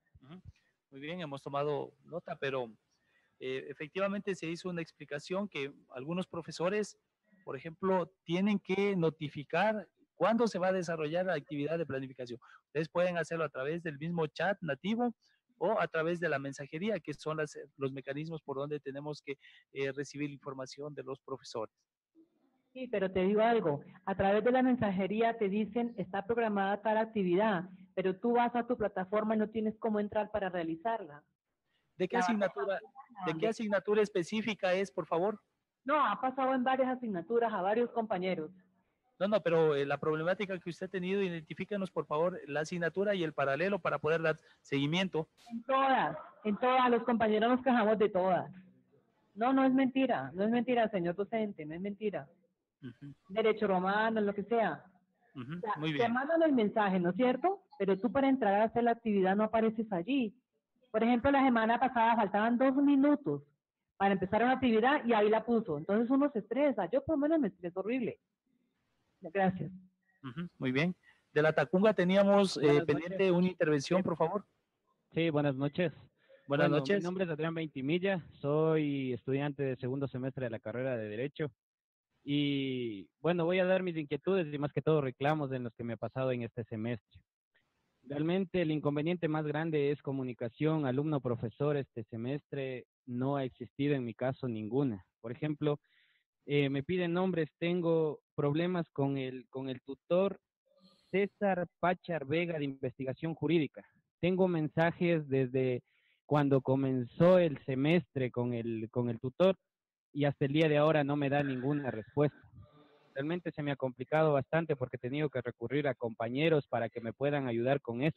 Muy bien, hemos tomado nota, pero eh, efectivamente se hizo una explicación que algunos profesores, por ejemplo, tienen que notificar cuándo se va a desarrollar la actividad de planificación. Ustedes pueden hacerlo a través del mismo chat nativo o a través de la mensajería, que son las, los mecanismos por donde tenemos que eh, recibir información de los profesores. Sí, pero te digo algo, a través de la mensajería te dicen está programada tal actividad, pero tú vas a tu plataforma y no tienes cómo entrar para realizarla. ¿De qué La asignatura, de qué asignatura específica es, por favor? No, ha pasado en varias asignaturas a varios compañeros. No, no, pero eh, la problemática que usted ha tenido, identifíquenos, por favor, la asignatura y el paralelo para poder dar seguimiento. En todas, en todas, los compañeros nos quejamos de todas. No, no es mentira, no es mentira, señor docente, no es mentira. Uh-huh. Derecho romano, lo que sea. Uh-huh. O sea, Muy te bien. mandan el mensaje, ¿no es cierto? Pero tú para entrar a hacer la actividad no apareces allí. Por ejemplo, la semana pasada faltaban dos minutos para empezar una actividad y ahí la puso. Entonces uno se estresa. Yo por lo menos me estreso horrible. Gracias. Uh-huh. Muy bien. De la Tacunga teníamos eh, Buenas pendiente noches. una intervención, Sí. por favor. Sí, buenas noches. Buenas Bueno, noches. Mi nombre es Adrián Veintimilla, soy estudiante de segundo semestre de la carrera de Derecho. Y bueno, voy a dar mis inquietudes y más que todo reclamos en los que me ha pasado en este semestre. Realmente el inconveniente más grande es comunicación alumno-profesor. Este semestre no ha existido en mi caso ninguna. Por ejemplo, eh, me piden nombres, tengo problemas con el, con el tutor César Pachar Vega de Investigación Jurídica. Tengo mensajes desde cuando comenzó el semestre con el, con el tutor y hasta el día de ahora no me da ninguna respuesta. Realmente se me ha complicado bastante porque he tenido que recurrir a compañeros para que me puedan ayudar con esto.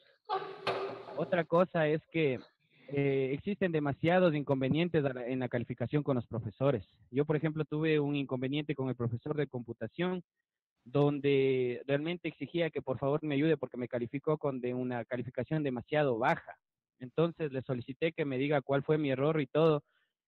Otra cosa es que eh, existen demasiados inconvenientes en la calificación con los profesores. Yo, por ejemplo, tuve un inconveniente con el profesor de computación donde realmente exigía que por favor me ayude porque me calificó con de una calificación demasiado baja. Entonces le solicité que me diga cuál fue mi error y todo.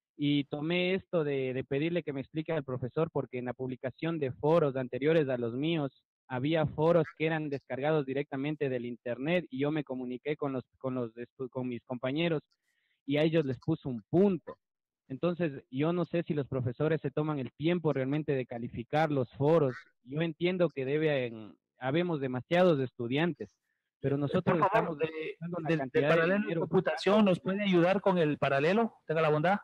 Y tomé esto de, de pedirle que me explique al profesor porque en la publicación de foros anteriores a los míos había foros que eran descargados directamente del internet y yo me comuniqué con los, con los, con mis compañeros y a ellos les puso un punto. Entonces, yo no sé si los profesores se toman el tiempo realmente de calificar los foros. Yo entiendo que deben, habemos demasiados estudiantes, pero nosotros Por favor, estamos de, una del, cantidad del paralelo de de dinero. computación, ¿nos puede ayudar con el paralelo? Tenga la bondad.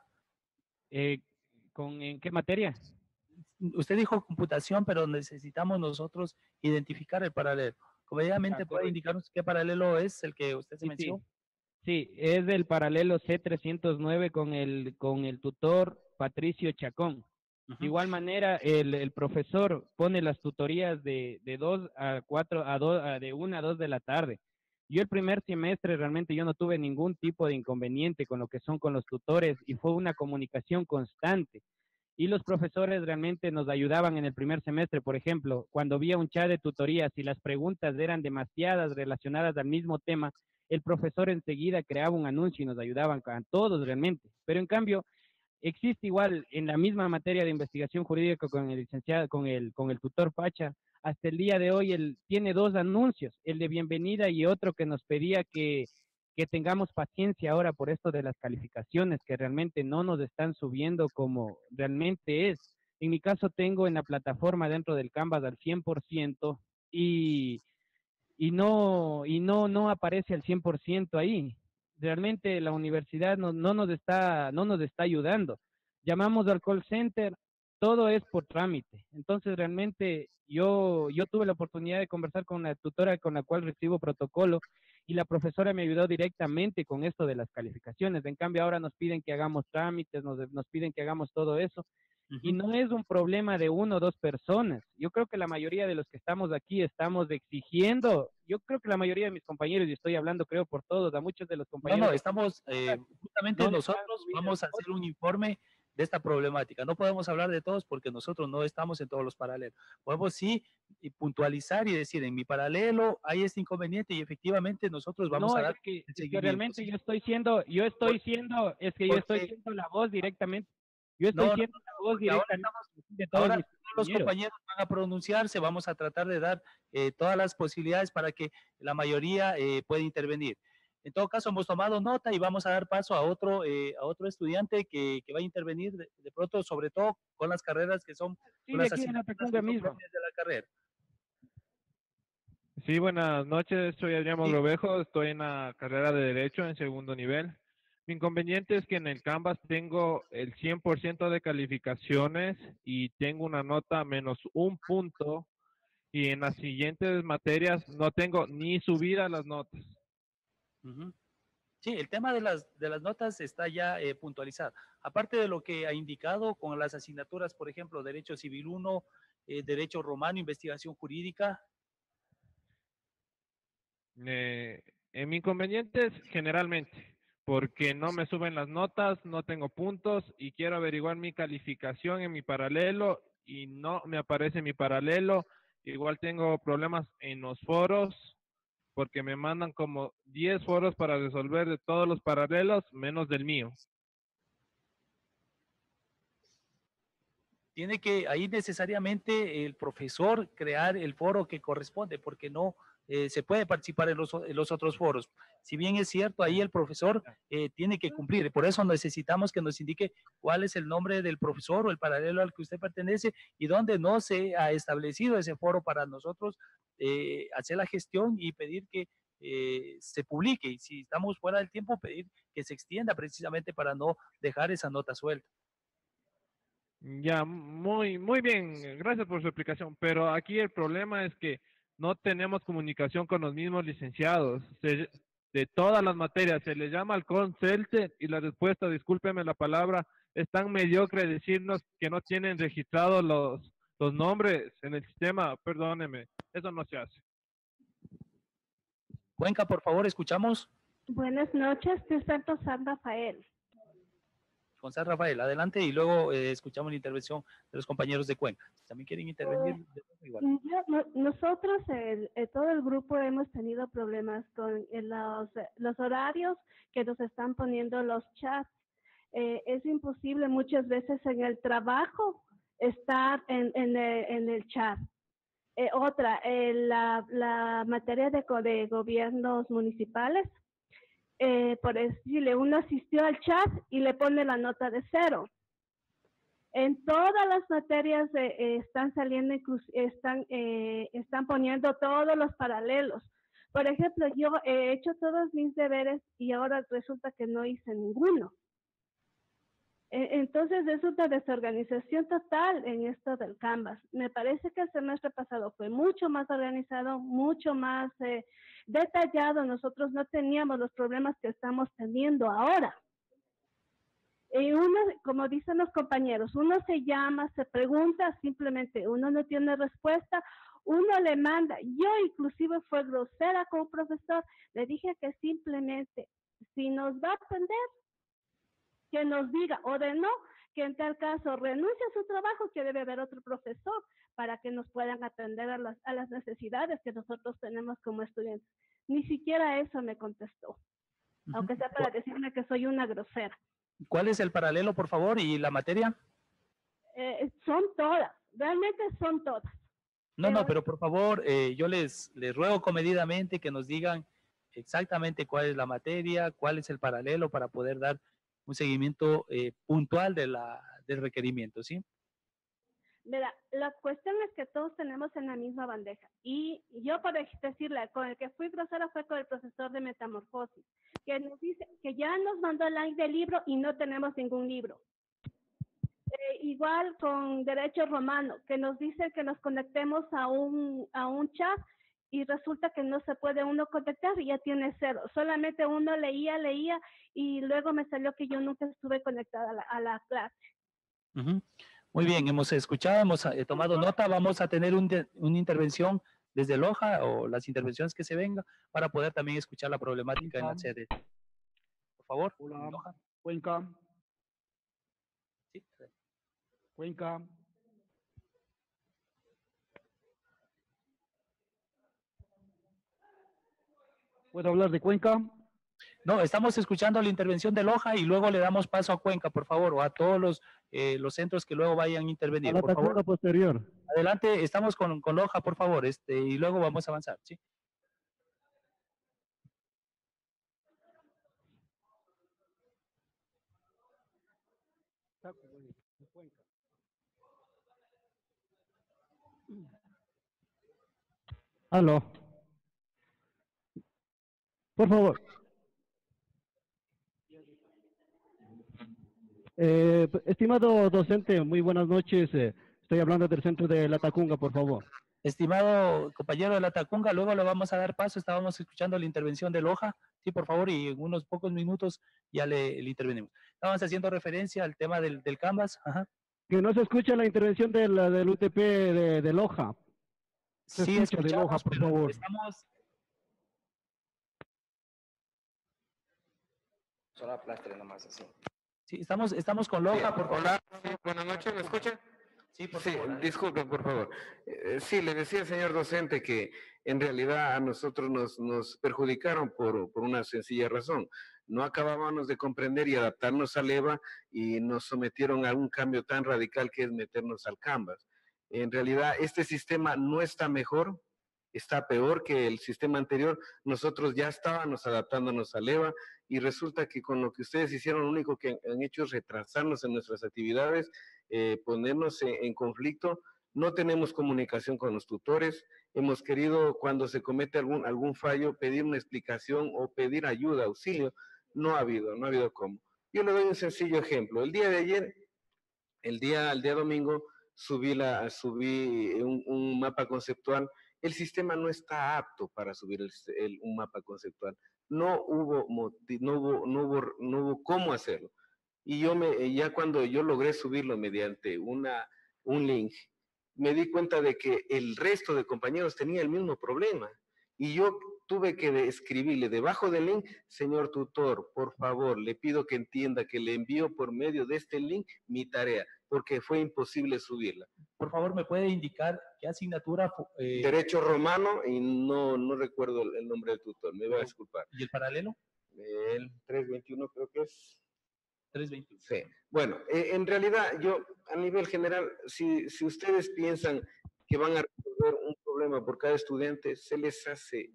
Eh, ¿con, ¿En qué materia? Usted dijo computación, pero necesitamos nosotros identificar el paralelo. Comedidamente Ah, puede correcto. indicarnos qué paralelo es el que usted se Sí, sí. mencionó. Sí, es del paralelo C trescientos nueve con el, con el tutor Patricio Chacón. De igual manera, el, el profesor pone las tutorías de, de dos a cuatro, a dos, a de una a dos de la tarde. Yo el primer semestre realmente yo no tuve ningún tipo de inconveniente con lo que son con los tutores y fue una comunicación constante. Y los profesores realmente nos ayudaban en el primer semestre, por ejemplo, cuando había un chat de tutorías y las preguntas eran demasiadas relacionadas al mismo tema, el profesor enseguida creaba un anuncio y nos ayudaban a todos realmente. Pero en cambio, existe igual en la misma materia de investigación jurídica con el licenciado, con el, con el tutor Pacha, hasta el día de hoy él tiene dos anuncios, el de bienvenida y otro que nos pedía que, que tengamos paciencia ahora por esto de las calificaciones, que realmente no nos están subiendo como realmente es. En mi caso tengo en la plataforma dentro del Canvas al cien por ciento y y no y no no aparece al cien por ciento ahí. Realmente la universidad no, no nos está no nos está ayudando. Llamamos al call center, todo es por trámite. Entonces realmente yo yo tuve la oportunidad de conversar con la tutora con la cual recibo protocolo y la profesora me ayudó directamente con esto de las calificaciones. En cambio ahora nos piden que hagamos trámites, nos, nos piden que hagamos todo eso. Y no es un problema de uno o dos personas. Yo creo que la mayoría de los que estamos aquí estamos exigiendo, yo creo que la mayoría de mis compañeros, y estoy hablando creo por todos, a muchos de los No, compañeros. no, estamos, eh, justamente no nosotros vamos a hacer un informe de esta problemática. No podemos hablar de todos porque nosotros no estamos en todos los paralelos. Podemos sí y puntualizar y decir, en mi paralelo hay este inconveniente y efectivamente nosotros vamos no, a es dar que, el es que seguimiento. realmente yo estoy siendo, yo estoy siendo, es que yo estoy Porque- siendo la voz directamente, yo estoy No, no, siendo la voz porque ahora directamente de todos Ahora mis todos los compañeros. compañeros van a pronunciarse, vamos a tratar de dar eh, todas las posibilidades para que la mayoría eh, pueda intervenir. En todo caso, hemos tomado nota y vamos a dar paso a otro, eh, a otro estudiante que, que va a intervenir de, de pronto, sobre todo con las carreras que son Sí, con de las aquí en la asignaturas Tacunga que son mismo. propias de la carrera. Sí, buenas noches, soy Adrián Mogrovejo, estoy en la carrera de Derecho en segundo nivel. Mi inconveniente es que en el Canvas tengo el cien por ciento de calificaciones y tengo una nota menos un punto y en las siguientes materias no tengo ni subida las notas. Ujú. Sí, el tema de las, de las notas está ya eh, puntualizado. Aparte de lo que ha indicado con las asignaturas, por ejemplo, Derecho Civil uno, eh, Derecho Romano, Investigación Jurídica. Eh, en mi inconveniente es generalmente porque no me suben las notas, no tengo puntos y quiero averiguar mi calificación en mi paralelo y no me aparece mi paralelo. Igual tengo problemas en los foros porque me mandan como diez foros para resolver de todos los paralelos menos del mío. Tiene que ahí necesariamente el profesor crear el foro que corresponde, porque no, eh, se puede participar en los, en los otros foros. Si bien es cierto, ahí el profesor eh, tiene que cumplir. Por eso necesitamos que nos indique cuál es el nombre del profesor o el paralelo al que usted pertenece y dónde no se ha establecido ese foro para nosotros eh, hacer la gestión y pedir que eh, se publique. Y si estamos fuera del tiempo, pedir que se extienda precisamente para no dejar esa nota suelta. Ya, muy, muy bien, gracias por su explicación, pero aquí el problema es que no tenemos comunicación con los mismos licenciados. Se- de todas las materias se les llama al concelte y la respuesta, discúlpeme la palabra, es tan mediocre decirnos que no tienen registrados los, los nombres en el sistema. Perdóneme, eso no se hace. Cuenca, por favor, escuchamos. Buenas noches, Cristiano San Rafael. Gonzalo Rafael, adelante y luego eh, escuchamos la intervención de los compañeros de Cuenca. Si también quieren intervenir, igual. Yo- no- nosotros, el- eh, todo el grupo, hemos tenido problemas con eh, los, eh, los horarios que nos están poniendo los chats. Eh, es imposible muchas veces en el trabajo estar en, en, el, en el chat. Eh, otra, eh, la, la materia de, co- de gobiernos municipales, eh, por decirle, uno asistió al chat y le pone la nota de cero. En todas las materias eh, eh, están saliendo, inclus- están, eh, están poniendo todos los paralelos. Por ejemplo, yo he hecho todos mis deberes y ahora resulta que no hice ninguno. E- Entonces es una desorganización total en esto del Canvas. Me parece que el semestre pasado fue mucho más organizado, mucho más eh, detallado. Nosotros no teníamos los problemas que estamos teniendo ahora. Y uno, como dicen los compañeros, uno se llama, se pregunta, simplemente uno no tiene respuesta, uno le manda. Yo inclusive fue grosera con un profesor, le dije que simplemente, si nos va a atender, que nos diga, o de no, que en tal caso renuncie a su trabajo, que debe haber otro profesor para que nos puedan atender a las, a las necesidades que nosotros tenemos como estudiantes. Ni siquiera eso me contestó, aunque sea para decirme que soy una grosera. ¿Cuál es el paralelo, por favor, y la materia? Eh, son todas, realmente son todas. No, no, pero por favor, eh, yo les, les ruego comedidamente que nos digan exactamente cuál es la materia, cuál es el paralelo para poder dar un seguimiento eh, puntual de la, del requerimiento, ¿sí? Mira, la cuestión es que todos tenemos en la misma bandeja. Y yo, para decirle, con el que fui grosera fue con el profesor de metamorfosis, que nos dice que ya nos mandó el link del libro y no tenemos ningún libro. Eh, igual con Derecho Romano, que nos dice que nos conectemos a un, a un chat y resulta que no se puede uno conectar y ya tiene cero. Solamente uno leía, leía y luego me salió que yo nunca estuve conectada a la, a la clase. Ujú. Muy bien, hemos escuchado, hemos eh, tomado nota, vamos a tener un de- una intervención desde Loja o las intervenciones que se vengan para poder también escuchar la problemática en la sede. Por favor. Hola, Loja. Cuenca. Sí. Cuenca. ¿Puedo hablar de Cuenca? No, estamos escuchando la intervención de Loja y luego le damos paso a Cuenca, por favor, o a todos los, eh, los centros que luego vayan a intervenir, A la por favor. Tacunga posterior. Adelante, estamos con, con Loja, por favor, este, y luego vamos a avanzar, ¿sí? Aló. Por favor. Eh, estimado docente, muy buenas noches. Eh, estoy hablando del centro de La Tacunga, por favor. Estimado compañero de la Tacunga, luego le vamos a dar paso, estábamos escuchando la intervención de Loja, sí, por favor, y en unos pocos minutos ya le, le intervenimos. Estábamos haciendo referencia al tema del, del Canvas, ajá. Que no se escucha la intervención del, del U T P de, de Loja. Se Sí, escucha de Loja, escuchamos, por pero favor. estamos... Solo aplastre nomás así. Sí, estamos, estamos con Loja, por favor. Hola, sí, buenas noches, ¿me escucha? Sí, por Sí, favor. disculpe, por favor. Eh, sí, le decía, señor docente, que en realidad a nosotros nos, nos perjudicaron por, por una sencilla razón. No acabábamos de comprender y adaptarnos al EVA y nos sometieron a un cambio tan radical que es meternos al Canvas. En realidad, este sistema no está mejor, está peor que el sistema anterior. Nosotros ya estábamos adaptándonos al EVA y resulta que con lo que ustedes hicieron, lo único que han hecho es retrasarnos en nuestras actividades, eh, ponernos en, en conflicto. No tenemos comunicación con los tutores. Hemos querido, cuando se comete algún, algún fallo, pedir una explicación o pedir ayuda, auxilio. No ha habido, no ha habido cómo. Yo le doy un sencillo ejemplo. El día de ayer, el día, el día domingo, subí, la, subí un, un mapa conceptual. El sistema no está apto para subir el, el, un mapa conceptual. No hubo, no, hubo, no, hubo, no hubo cómo hacerlo. Y yo me, ya cuando yo logré subirlo mediante una, un link, me di cuenta de que el resto de compañeros tenía el mismo problema. Y yo tuve que escribirle debajo del link: señor tutor, por favor, le pido que entienda que le envío por medio de este link mi tarea, porque fue imposible subirla. Por favor, ¿me puede indicar qué asignatura? Eh... Derecho romano, y no, no recuerdo el nombre del tutor, me va a disculpar. ¿Y el paralelo? El trescientos veintiuno creo que es. trescientos veintiuno. Sí. Bueno, eh, en realidad yo, a nivel general, si, si ustedes piensan que van a resolver un problema por cada estudiante, se les hace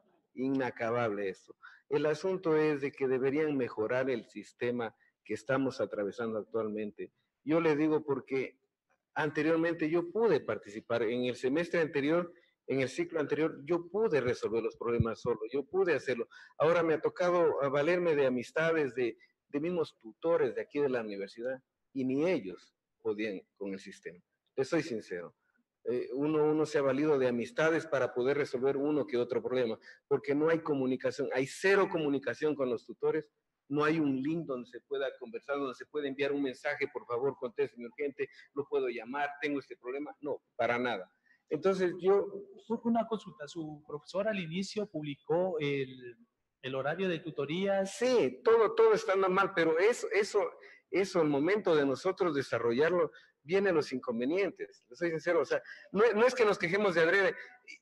inacabable esto. El asunto es de que deberían mejorar el sistema que estamos atravesando actualmente. Yo le digo porque anteriormente yo pude participar en el semestre anterior, en el ciclo anterior, yo pude resolver los problemas solo, yo pude hacerlo. Ahora me ha tocado valerme de amistades, de, de mismos tutores de aquí de la universidad, y ni ellos podían con el sistema. Les soy sincero. Eh, uno, uno se ha valido de amistades para poder resolver uno que otro problema, porque no hay comunicación, hay cero comunicación con los tutores. No hay un link donde se pueda conversar, donde se puede enviar un mensaje: por favor, contésteme urgente, lo puedo llamar, tengo este problema. No, para nada. Entonces yo... Una consulta, su profesor al inicio publicó el, el horario de tutorías. Sí, todo, todo está normal, pero eso, eso, eso, al momento de nosotros desarrollarlo, vienen los inconvenientes. Les soy sincero, o sea, no, no es que nos quejemos de adrede.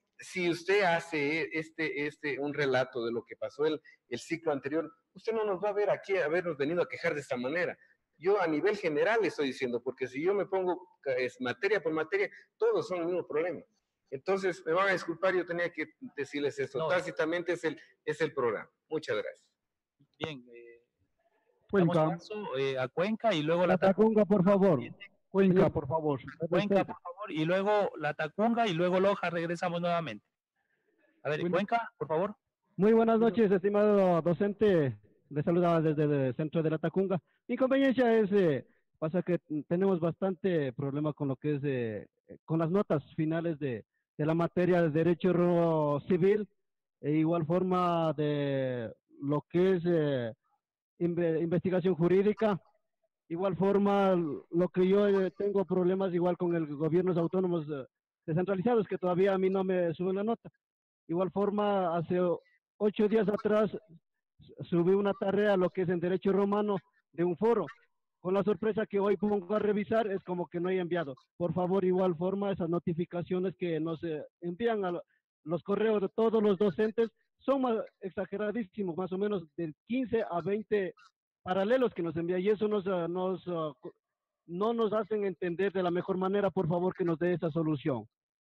Si usted hace este, este, un relato de lo que pasó el, el ciclo anterior, usted no nos va a ver aquí habernos venido a quejar de esta manera. Yo a nivel general le estoy diciendo, porque si yo me pongo es, materia por materia, todos son el mismo problema. Entonces, me van a disculpar, yo tenía que decirles esto. No. Tácitamente es el, es el programa. Muchas gracias. Bien. Eh, Cuenca. Paso, eh, a Cuenca y luego la, la Tacunga, por favor. Cuenca, por favor. Cuenca, por favor, y luego la Tacunga y luego Loja, regresamos nuevamente. A ver, Bueno. Cuenca, por favor. Muy buenas noches, estimado docente. Les saludaba desde el centro de la Tacunga. Mi inconveniencia es, eh, pasa que tenemos bastante problema con lo que es, eh, con las notas finales de, de la materia de Derecho Civil, e igual forma de lo que es eh, inve- investigación jurídica. Igual forma, lo que yo eh, tengo problemas igual con el gobiernos autónomos eh, descentralizados, que todavía a mí no me suben la nota. Igual forma, hace ocho días atrás subí una tarea, lo que es en Derecho Romano, de un foro. Con la sorpresa que hoy pongo a revisar, es como que no he enviado. Por favor, igual forma, esas notificaciones que nos eh, envían a lo- los correos de todos los docentes son más exageradísimos, más o menos de quince a veinte paralelos que nos envía, y eso nos, uh, nos, uh, no nos hacen entender de la mejor manera. Por favor, que nos dé esa solución.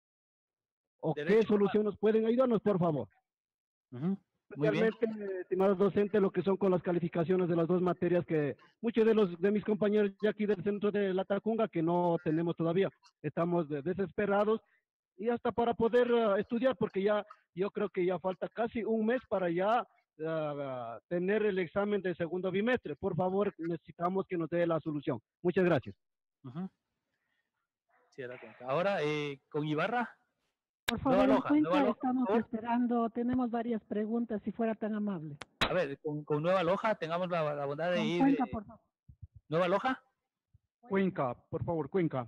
¿O Derecho qué solución nos pueden ayudarnos, por favor? Uh-huh. Muy bien. Especialmente, estimados docentes, lo que son con las calificaciones de las dos materias que muchos de los de mis compañeros de aquí del centro de la Tacunga que no tenemos todavía. Estamos de- desesperados, y hasta para poder uh, estudiar, porque ya yo creo que ya falta casi un mes para ya uh, tener el examen de segundo bimestre. Por favor, necesitamos que nos dé la solución. Muchas gracias. Uh-huh. Sí, era Cuenca. Ahora, eh, con Ibarra. Por favor, Nueva en Loja, Cuenca Nueva Loja, estamos por favor. esperando, tenemos varias preguntas, si fuera tan amable. A ver, con, con Nueva Loja, tengamos la, la bondad de Con ir. Cuenca, eh, por favor. Nueva Loja. Cuenca, por favor, Cuenca.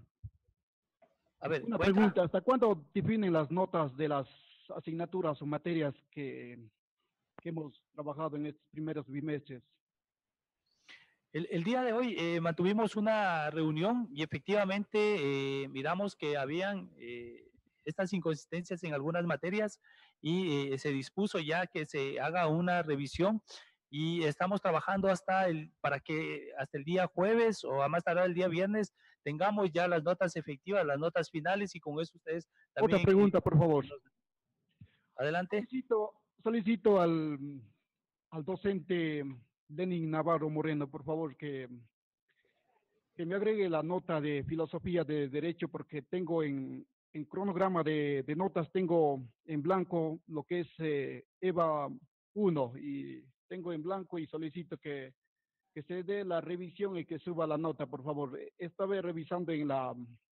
A ver, Una Cuenca. pregunta, ¿hasta cuándo definen las notas de las asignaturas o materias que, que hemos trabajado en estos primeros bimestres? El, el día de hoy eh, mantuvimos una reunión y efectivamente eh, miramos que habían eh, estas inconsistencias en algunas materias y eh, se dispuso ya que se haga una revisión, y estamos trabajando hasta el, para que hasta el día jueves o a más tardar el día viernes tengamos ya las notas efectivas, las notas finales, y con eso ustedes también... Otra pregunta, por favor. Adelante. Solicito, solicito al, al docente Lenin Navarro Moreno, por favor, que, que me agregue la nota de filosofía de derecho, porque tengo en, en cronograma de, de notas, tengo en blanco lo que es eh, EVA uno, y tengo en blanco y solicito que, que se dé la revisión y que suba la nota, por favor. Estaba revisando en la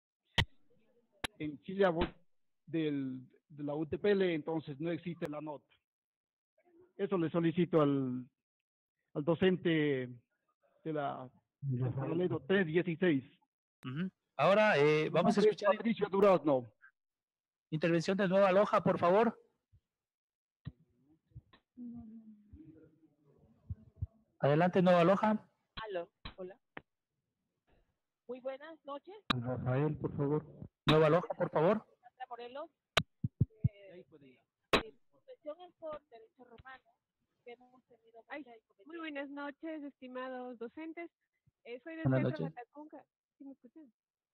en sílabo del, de la U T P L, entonces no existe la nota. Eso le solicito al, al docente de la del paralelo tres dieciséis. Uh-huh. Ahora eh, vamos a escuchar Patricio Durazno. Intervención de Nueva Loja, por favor. Adelante, Nueva Loja. Aló, hola. Muy buenas noches. Rafael, por favor. Nueva Loja, por favor. Sandra Morelos. Eh, eh, profesión es por derecho romano, que hemos tenido Ay, mucha inconveniencia. muy buenas noches, estimados docentes. Eh, soy del Buenas Centro de noches. la Tacunga. ¿Sí me escuchan?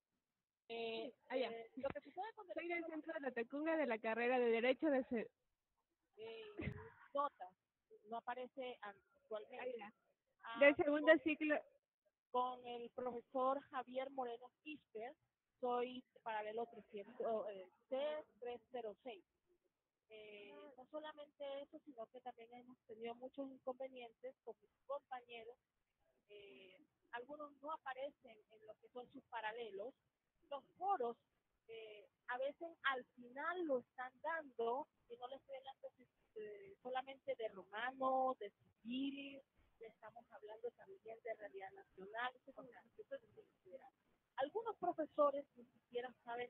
Eh, Ah, ya. eh, lo que sucede con Soy derecho del Centro de la Tacunga de la carrera de Derecho de Ce- eh, notas no aparece actualmente. Ah, del segundo con- ciclo. Con el profesor Javier Moreno Quisper, soy paralelo trescientos, eh, C trescientos seis. Eh, no solamente eso, sino que también hemos tenido muchos inconvenientes con mis compañeros. Eh, algunos no aparecen en lo que son sus paralelos. Los foros eh, a veces al final lo están dando, y no les estoy hablando eh, solamente de romano, de civil, estamos hablando también de realidad nacional, o sea, eso es considerar. Algunos profesores ni siquiera saben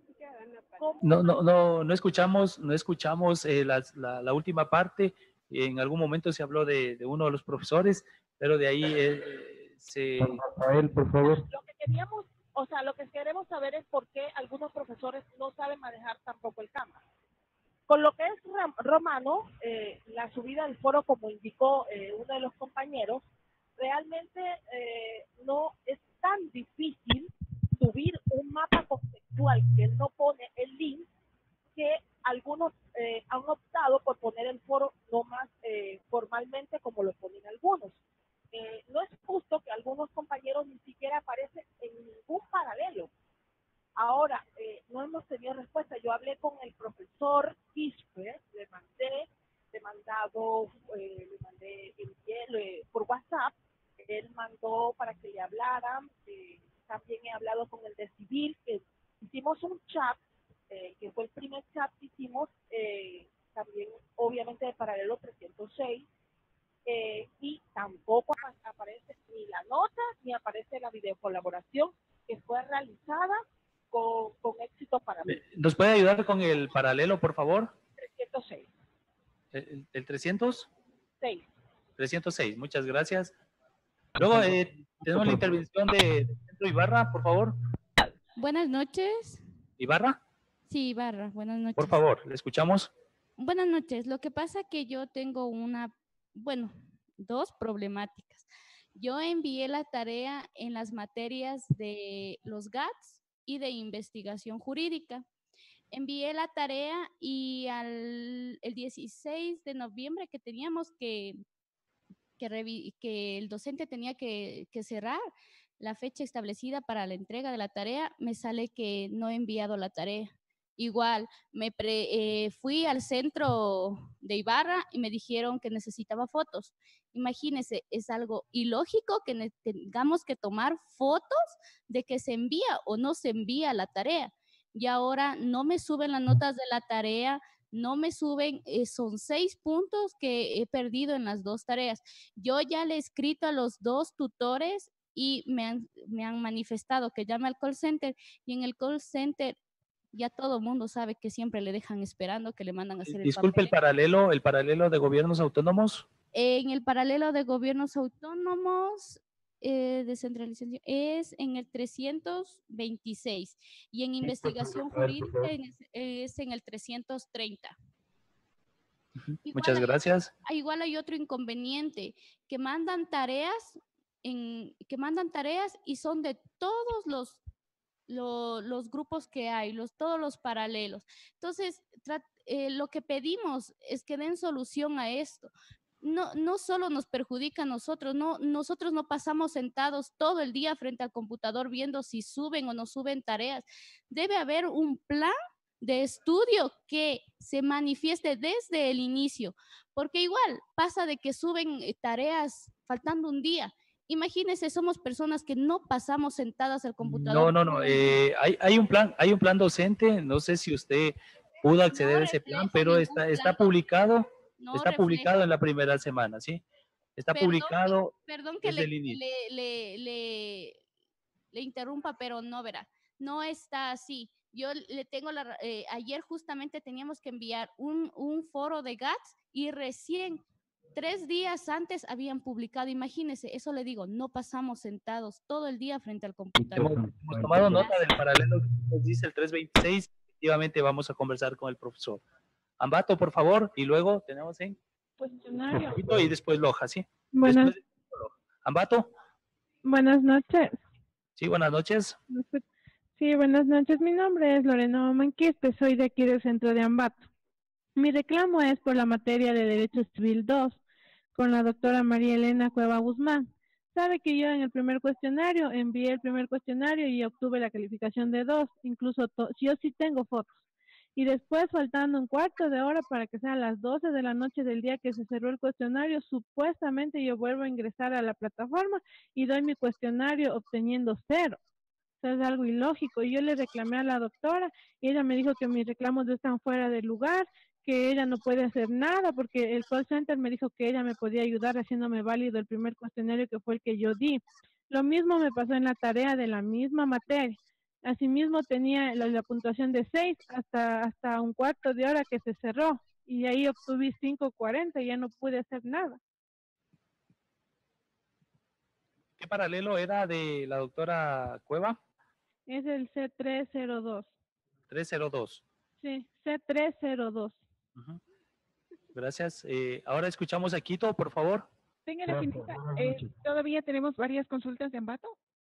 cómo. No, no, no, no escuchamos, no escuchamos eh, las- la, la última parte. En algún momento se habló de, de uno de los profesores, pero de ahí eh, se. Rafael, por favor. Lo que queríamos, o sea, lo que queremos saber es por qué algunos profesores no saben manejar tampoco el cámara. Con lo que es ram- romano, eh, la subida del foro, como indicó eh, uno de los compañeros, realmente eh, no es tan difícil subir un mapa conceptual que no pone el link, que algunos eh, han optado por poner el foro no más eh, formalmente como lo ponen algunos. Eh, no es justo que algunos compañeros ni siquiera aparecen en ningún paralelo. Ahora, eh, no hemos tenido respuesta. Yo hablé con el profesor Quispe, le mandé, le he mandado, eh, le mandé envié, le- por WhatsApp, él mandó para que le hablaran. Eh, también he hablado con el de Civil, que hicimos un chat, eh, que fue el primer chat que hicimos, eh, también obviamente de paralelo trescientos seis, eh, y tampoco apa- aparece ni la nota, ni aparece la videocolaboración que fue realizada con, con éxito para mí. ¿Nos puede ayudar con el paralelo, por favor? trescientos seis. El, el trescientos. seis. trescientos seis, muchas gracias. Luego eh, tenemos la intervención de, de Centro Ibarra, por favor. Buenas noches. Ibarra, Sí, Ibarra, buenas noches. por favor, le escuchamos. Buenas noches. Lo que pasa que yo tengo una, bueno, dos problemáticas. Yo envié la tarea en las materias de los G A T S y de investigación jurídica. Envié la tarea y al el dieciséis de noviembre que teníamos que, que, revi- que el docente tenía que, que cerrar la fecha establecida para la entrega de la tarea, me sale que no he enviado la tarea. Igual, me pre- eh, fui al centro de Ibarra y me dijeron que necesitaba fotos. Imagínense, es algo ilógico que ne- tengamos que tomar fotos de que se envía o no se envía la tarea. Y ahora no me suben las notas de la tarea, no me suben, eh, son seis puntos que he perdido en las dos tareas. Yo ya le he escrito a los dos tutores y me han, me han manifestado que llame al call center, y en el call center ya todo el mundo sabe que siempre le dejan esperando, que le mandan a hacer el Disculpe, el papel. paralelo, el paralelo de gobiernos autónomos. En el paralelo de gobiernos autónomos, eh, descentralización, es en el trescientos veintiséis, y en investigación jurídica en- es en el trescientos treinta. Muchas hay- gracias. ah, Igual hay otro inconveniente, que mandan tareas, en, que mandan tareas y son de todos los, lo- los grupos que hay, los, todos los paralelos. Entonces, tra- eh, lo que pedimos es que den solución a esto. No, no solo nos perjudica a nosotros, no, nosotros no pasamos sentados todo el día frente al computador viendo si suben o no suben tareas. Debe haber un plan de estudio que se manifieste desde el inicio, porque igual pasa de que suben eh, tareas faltando un día. Imagínense, somos personas que no pasamos sentadas al computador. No, no, no. todo el día. eh, hay, hay un plan, hay un plan docente. No sé si usted pudo acceder a ese plan, pero ningún está, está plan. publicado, No está refleja. publicado en la primera semana, ¿sí? Está Perdón que- publicado Perdón que desde le, el inicio. le, le, le- le interrumpa, pero no verá, no está así. Yo le tengo la, ra- eh, ayer justamente teníamos que enviar un, un foro de GATS y recién tres días antes habían publicado. Imagínense, eso le digo, no pasamos sentados todo el día frente al computador. Hemos, hemos tomado nota del paralelo que nos dice el trescientos veintiséis. Efectivamente, vamos a conversar con el profesor. Ambato, por favor, y luego tenemos en Cuestionario. y después Loja, ¿sí? Buenas, Después de Loja. Ambato, buenas noches. sí, buenas noches. ¿Me escucha? Sí, buenas noches. Mi nombre es Lorena Manquiste, soy de aquí del centro de Ambato. Mi reclamo es por la materia de Derecho Civil dos con la doctora María Elena Cueva Guzmán. Sabe que yo en el primer cuestionario envié el primer cuestionario y obtuve la calificación de dos, incluso to- yo sí tengo fotos. Y después, faltando un cuarto de hora para que sean las doce de la noche del día que se cerró el cuestionario, supuestamente yo vuelvo a ingresar a la plataforma y doy mi cuestionario obteniendo cero. O sea, es algo ilógico. Y yo le reclamé a la doctora y ella me dijo que mis reclamos no están fuera de lugar, que ella no puede hacer nada porque el call center me dijo que ella me podía ayudar haciéndome válido el primer cuestionario que fue el que yo di. Lo mismo me pasó en la tarea de la misma materia. Asimismo tenía la, la puntuación de seis hasta, hasta un cuarto de hora que se cerró y ahí obtuve cinco cuarenta y ya no pude hacer nada. ¿Qué paralelo era de la doctora Cueva? Es el C trescientos dos. trescientos dos. Sí, C trescientos dos. Ujú. Gracias. Eh, ahora escuchamos a Quito, por favor. Tenga la finita, eh, todavía tenemos varias consultas de Ambato.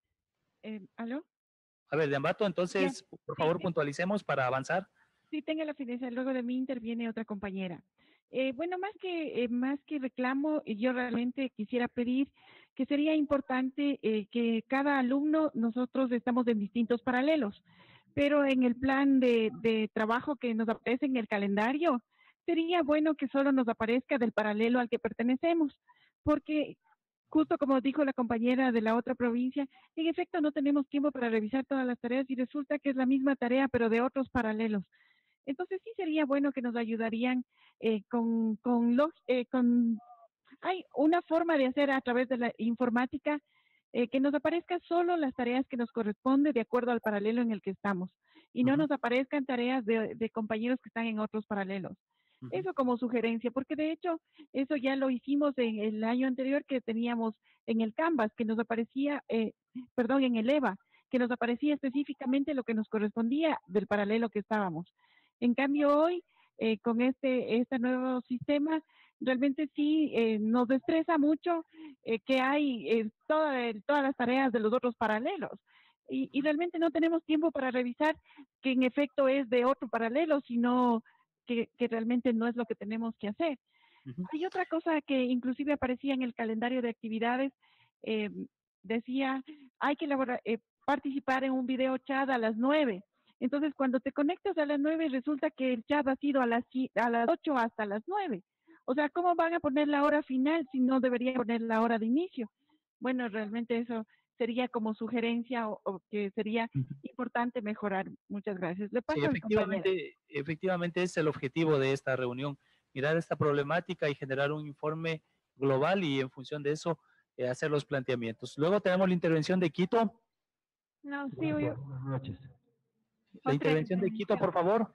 Eh, ¿Aló? A ver, de Ambato, entonces, por favor, sí. puntualicemos para avanzar. Sí, tenga la fineza. Luego de mí interviene otra compañera. Eh, bueno, más que, eh, más que reclamo, eh, yo realmente quisiera pedir que sería importante eh, que cada alumno, nosotros estamos en distintos paralelos, pero en el plan de, de trabajo que nos aparece en el calendario, sería bueno que solo nos aparezca del paralelo al que pertenecemos, porque justo como dijo la compañera de la otra provincia, en efecto no tenemos tiempo para revisar todas las tareas y resulta que es la misma tarea, pero de otros paralelos. Entonces sí sería bueno que nos ayudarían eh, con, con, log- eh, con... Hay una forma de hacer a través de la informática eh, que nos aparezcan solo las tareas que nos corresponden de acuerdo al paralelo en el que estamos y no Ujú. nos aparezcan tareas de, de compañeros que están en otros paralelos. Eso como sugerencia, porque de hecho eso ya lo hicimos en el año anterior que teníamos en el Canvas, que nos aparecía, eh, perdón, en el EVA, que nos aparecía específicamente lo que nos correspondía del paralelo que estábamos. En cambio hoy, eh, con este, este nuevo sistema, realmente sí eh, nos estresa mucho eh, que hay eh, toda el- todas las tareas de los otros paralelos. Y, y realmente no tenemos tiempo para revisar que en efecto es de otro paralelo, sino que, que realmente no es lo que tenemos que hacer. Hay otra cosa que inclusive aparecía en el calendario de actividades, eh, decía, hay que elaborar, eh, participar en un video chat a las nueve. Entonces, cuando te conectas a las nueve, resulta que el chat ha sido a las, si- a las ocho hasta las nueve. O sea, ¿cómo van a poner la hora final si no deberían poner la hora de inicio? Bueno, realmente eso sería como sugerencia o, o que sería importante mejorar. Muchas gracias. Le Sí, paso al compañero. efectivamente, efectivamente es el objetivo de esta reunión, mirar esta problemática y generar un informe global y en función de eso eh, hacer los planteamientos. Luego tenemos la intervención de Quito. No, sí, oye. La intervención de Quito, por favor.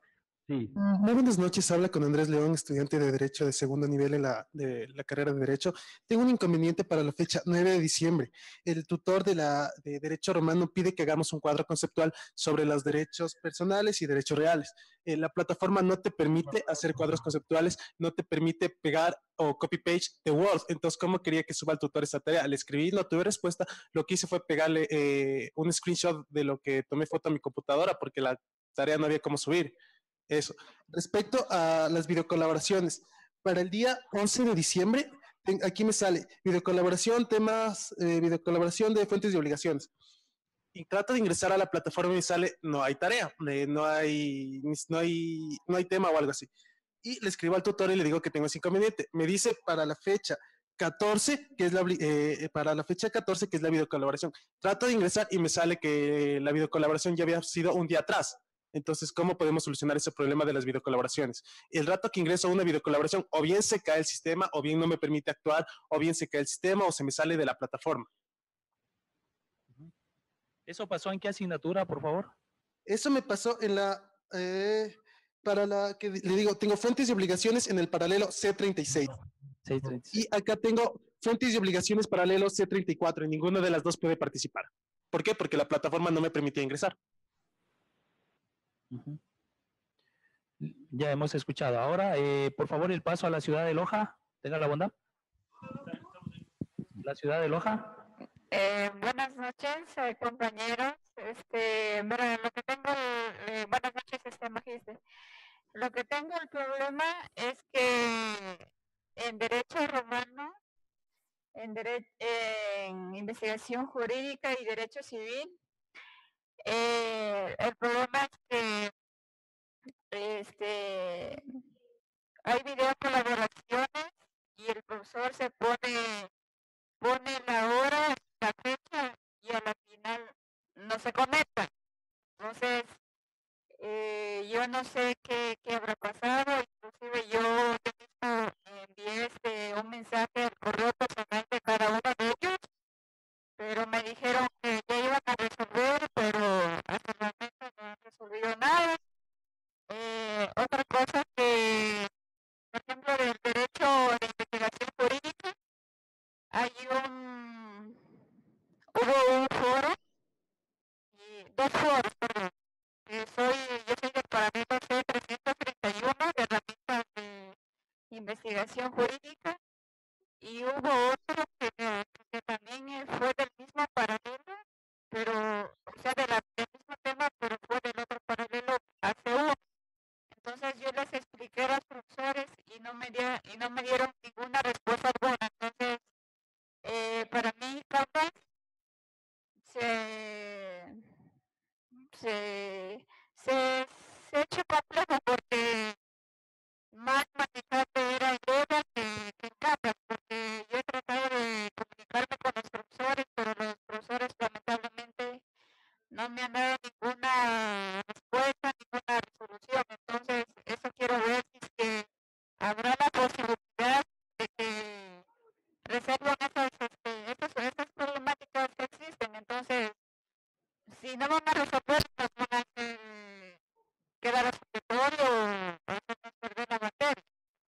Sí. Muy buenas noches, habla con Andrés León, estudiante de Derecho de segundo nivel en la, de la carrera de Derecho. Tengo un inconveniente para la fecha nueve de diciembre. El tutor de, la, de Derecho Romano pide que hagamos un cuadro conceptual sobre los derechos personales y derechos reales. Eh, la plataforma no te permite hacer cuadros conceptuales, no te permite pegar o copy-paste de Word. Entonces, ¿cómo quería que suba el tutor esta tarea? Le escribí, no tuve respuesta. Lo que hice fue pegarle eh, un screenshot de lo que tomé foto a mi computadora porque la tarea no había cómo subir. Eso. Respecto a las videocolaboraciones, para el día once de diciembre, aquí me sale videocolaboración, temas, eh, videocolaboración de fuentes y obligaciones. Y trato de ingresar a la plataforma y me sale, no hay tarea, eh, no, hay, no, hay, no hay tema o algo así. Y le escribo al tutor y le digo que tengo ese inconveniente. Me dice para la fecha catorce, que es la, eh, para la fecha catorce, que es la videocolaboración. Trato de ingresar y me sale que la videocolaboración ya había sido un día atrás. Entonces, ¿cómo podemos solucionar ese problema de las videocolaboraciones? El rato que ingreso a una videocolaboración, o bien se cae el sistema, o bien no me permite actuar, o bien se cae el sistema, o se me sale de la plataforma. ¿Eso pasó en qué asignatura, por favor? Eso me pasó en la, eh, para la que le digo, tengo fuentes y obligaciones en el paralelo C treinta y seis. C treinta y seis. Y acá tengo fuentes y obligaciones paralelo C treinta y cuatro, y ninguna de las dos puede participar. ¿Por qué? Porque la plataforma no me permitía ingresar. Uh-huh. Ya hemos escuchado. Ahora, eh, por favor, el paso a la ciudad de Loja. Tenga la bondad. La ciudad de Loja. Eh, buenas noches, eh, compañeros. Este, bueno, lo que tengo, eh, buenas noches, este magíster. Lo que tengo el problema es que en derecho romano, en, dere en investigación jurídica y derecho civil, eh, el problema es que este, hay video colaboraciones y el profesor se pone, pone la hora, la fecha y a la final no se conecta. Entonces, eh, yo no sé qué, qué habrá pasado, inclusive yo, yo mismo envié este, un mensaje al correo personal de cada uno de ellos, pero me dijeron que ya iban a resolver, pero hasta el momento no han resolvido nada. Eh, otra cosa que, por ejemplo, del derecho de investigación jurídica, hay un, hubo un foro, y, dos foros, perdón, que soy, yo soy del paralelo C trescientos treinta y uno de herramientas de investigación jurídica, y hubo otro que, que también fue del mismo paralelo, pero, o sea, de la, del mismo tema, pero fue del otro paralelo A C U. Entonces yo les expliqué a los profesores y no me, dio, y no me dieron ninguna respuesta buena. Entonces, eh, para mí, tal vez, se, se, se, se ha hecho complejo porque más manejable era en Leva que, que en Capas, porque yo he tratado de comunicarme con los profesores, pero los profesores lamentablemente no me han dado ninguna respuesta, ninguna resolución. Entonces, eso quiero ver si es que habrá la posibilidad de que resuelvan esas, este, estas, estas problemáticas que existen. Entonces, si no van a resolver, pues van a hacer, quedar obligatorio o hacernos perder la materia.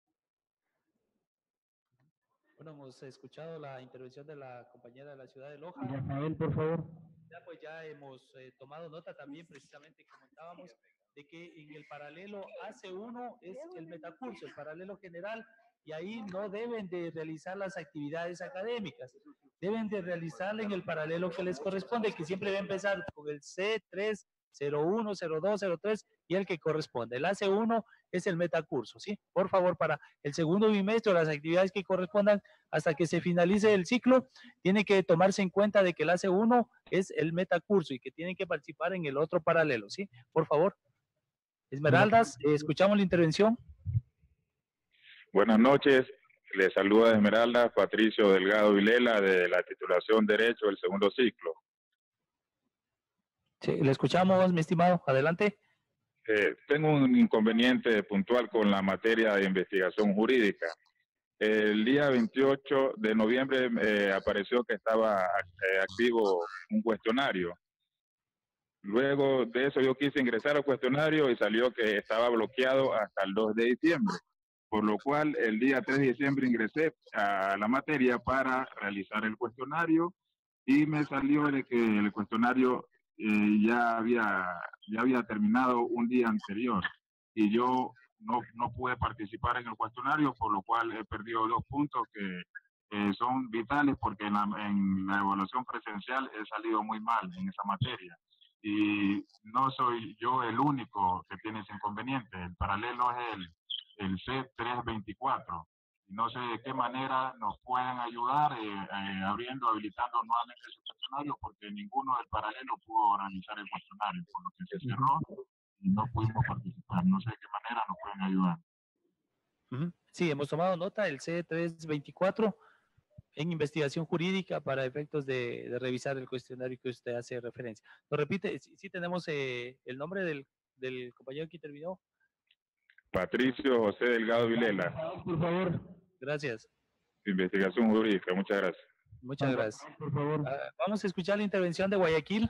Bueno, hemos escuchado la intervención de la compañera de la ciudad de Loja. Rafael, por favor. Ya pues ya hemos eh, tomado nota también, precisamente comentábamos de que en el paralelo A C uno es el metacurso, el paralelo general, y ahí no deben de realizar las actividades académicas, deben de realizarla en el paralelo que les corresponde, que siempre va a empezar con el C tres, cero uno, cero dos, cero tres y el que corresponde. El A C uno es el metacurso, ¿sí? Por favor, para el segundo bimestre, las actividades que correspondan hasta que se finalice el ciclo, tiene que tomarse en cuenta de que el A C uno es el metacurso y que tienen que participar en el otro paralelo, ¿sí? Por favor. Esmeraldas, eh, escuchamos la intervención. Buenas noches, le saluda Esmeralda Patricio Delgado Vilela de la titulación Derecho del segundo ciclo. Sí, le escuchamos, mi estimado, adelante. Eh, tengo un inconveniente puntual con la materia de investigación jurídica. El día veintiocho de noviembre eh, apareció que estaba eh, activo un cuestionario. Luego de eso yo quise ingresar al cuestionario y salió que estaba bloqueado hasta el dos de diciembre, por lo cual el día tres de diciembre ingresé a la materia para realizar el cuestionario y me salió de que el cuestionario eh, ya, había, ya había terminado un día anterior y yo no, no pude participar en el cuestionario, por lo cual he perdido dos puntos que eh, son vitales porque en la, en la evaluación presencial he salido muy mal en esa materia. Y no soy yo el único que tiene ese inconveniente. El paralelo es el, el C trescientos veinticuatro. No sé de qué manera nos pueden ayudar eh, eh, abriendo, habilitando nuevamente ese cuestionario, porque ninguno del paralelo pudo realizar el cuestionario, por lo que se cerró y no pudimos participar. No sé de qué manera nos pueden ayudar. Ujú. Sí, hemos tomado nota del C trescientos veinticuatro en investigación jurídica para efectos de, de revisar el cuestionario que usted hace referencia. ¿Lo repite? Sí, sí tenemos eh, el nombre del, del compañero que intervino. Patricio José Delgado Vilela. Por favor. Gracias. Investigación jurídica, muchas gracias. Muchas gracias. Por favor. Uh, vamos a escuchar la intervención de Guayaquil.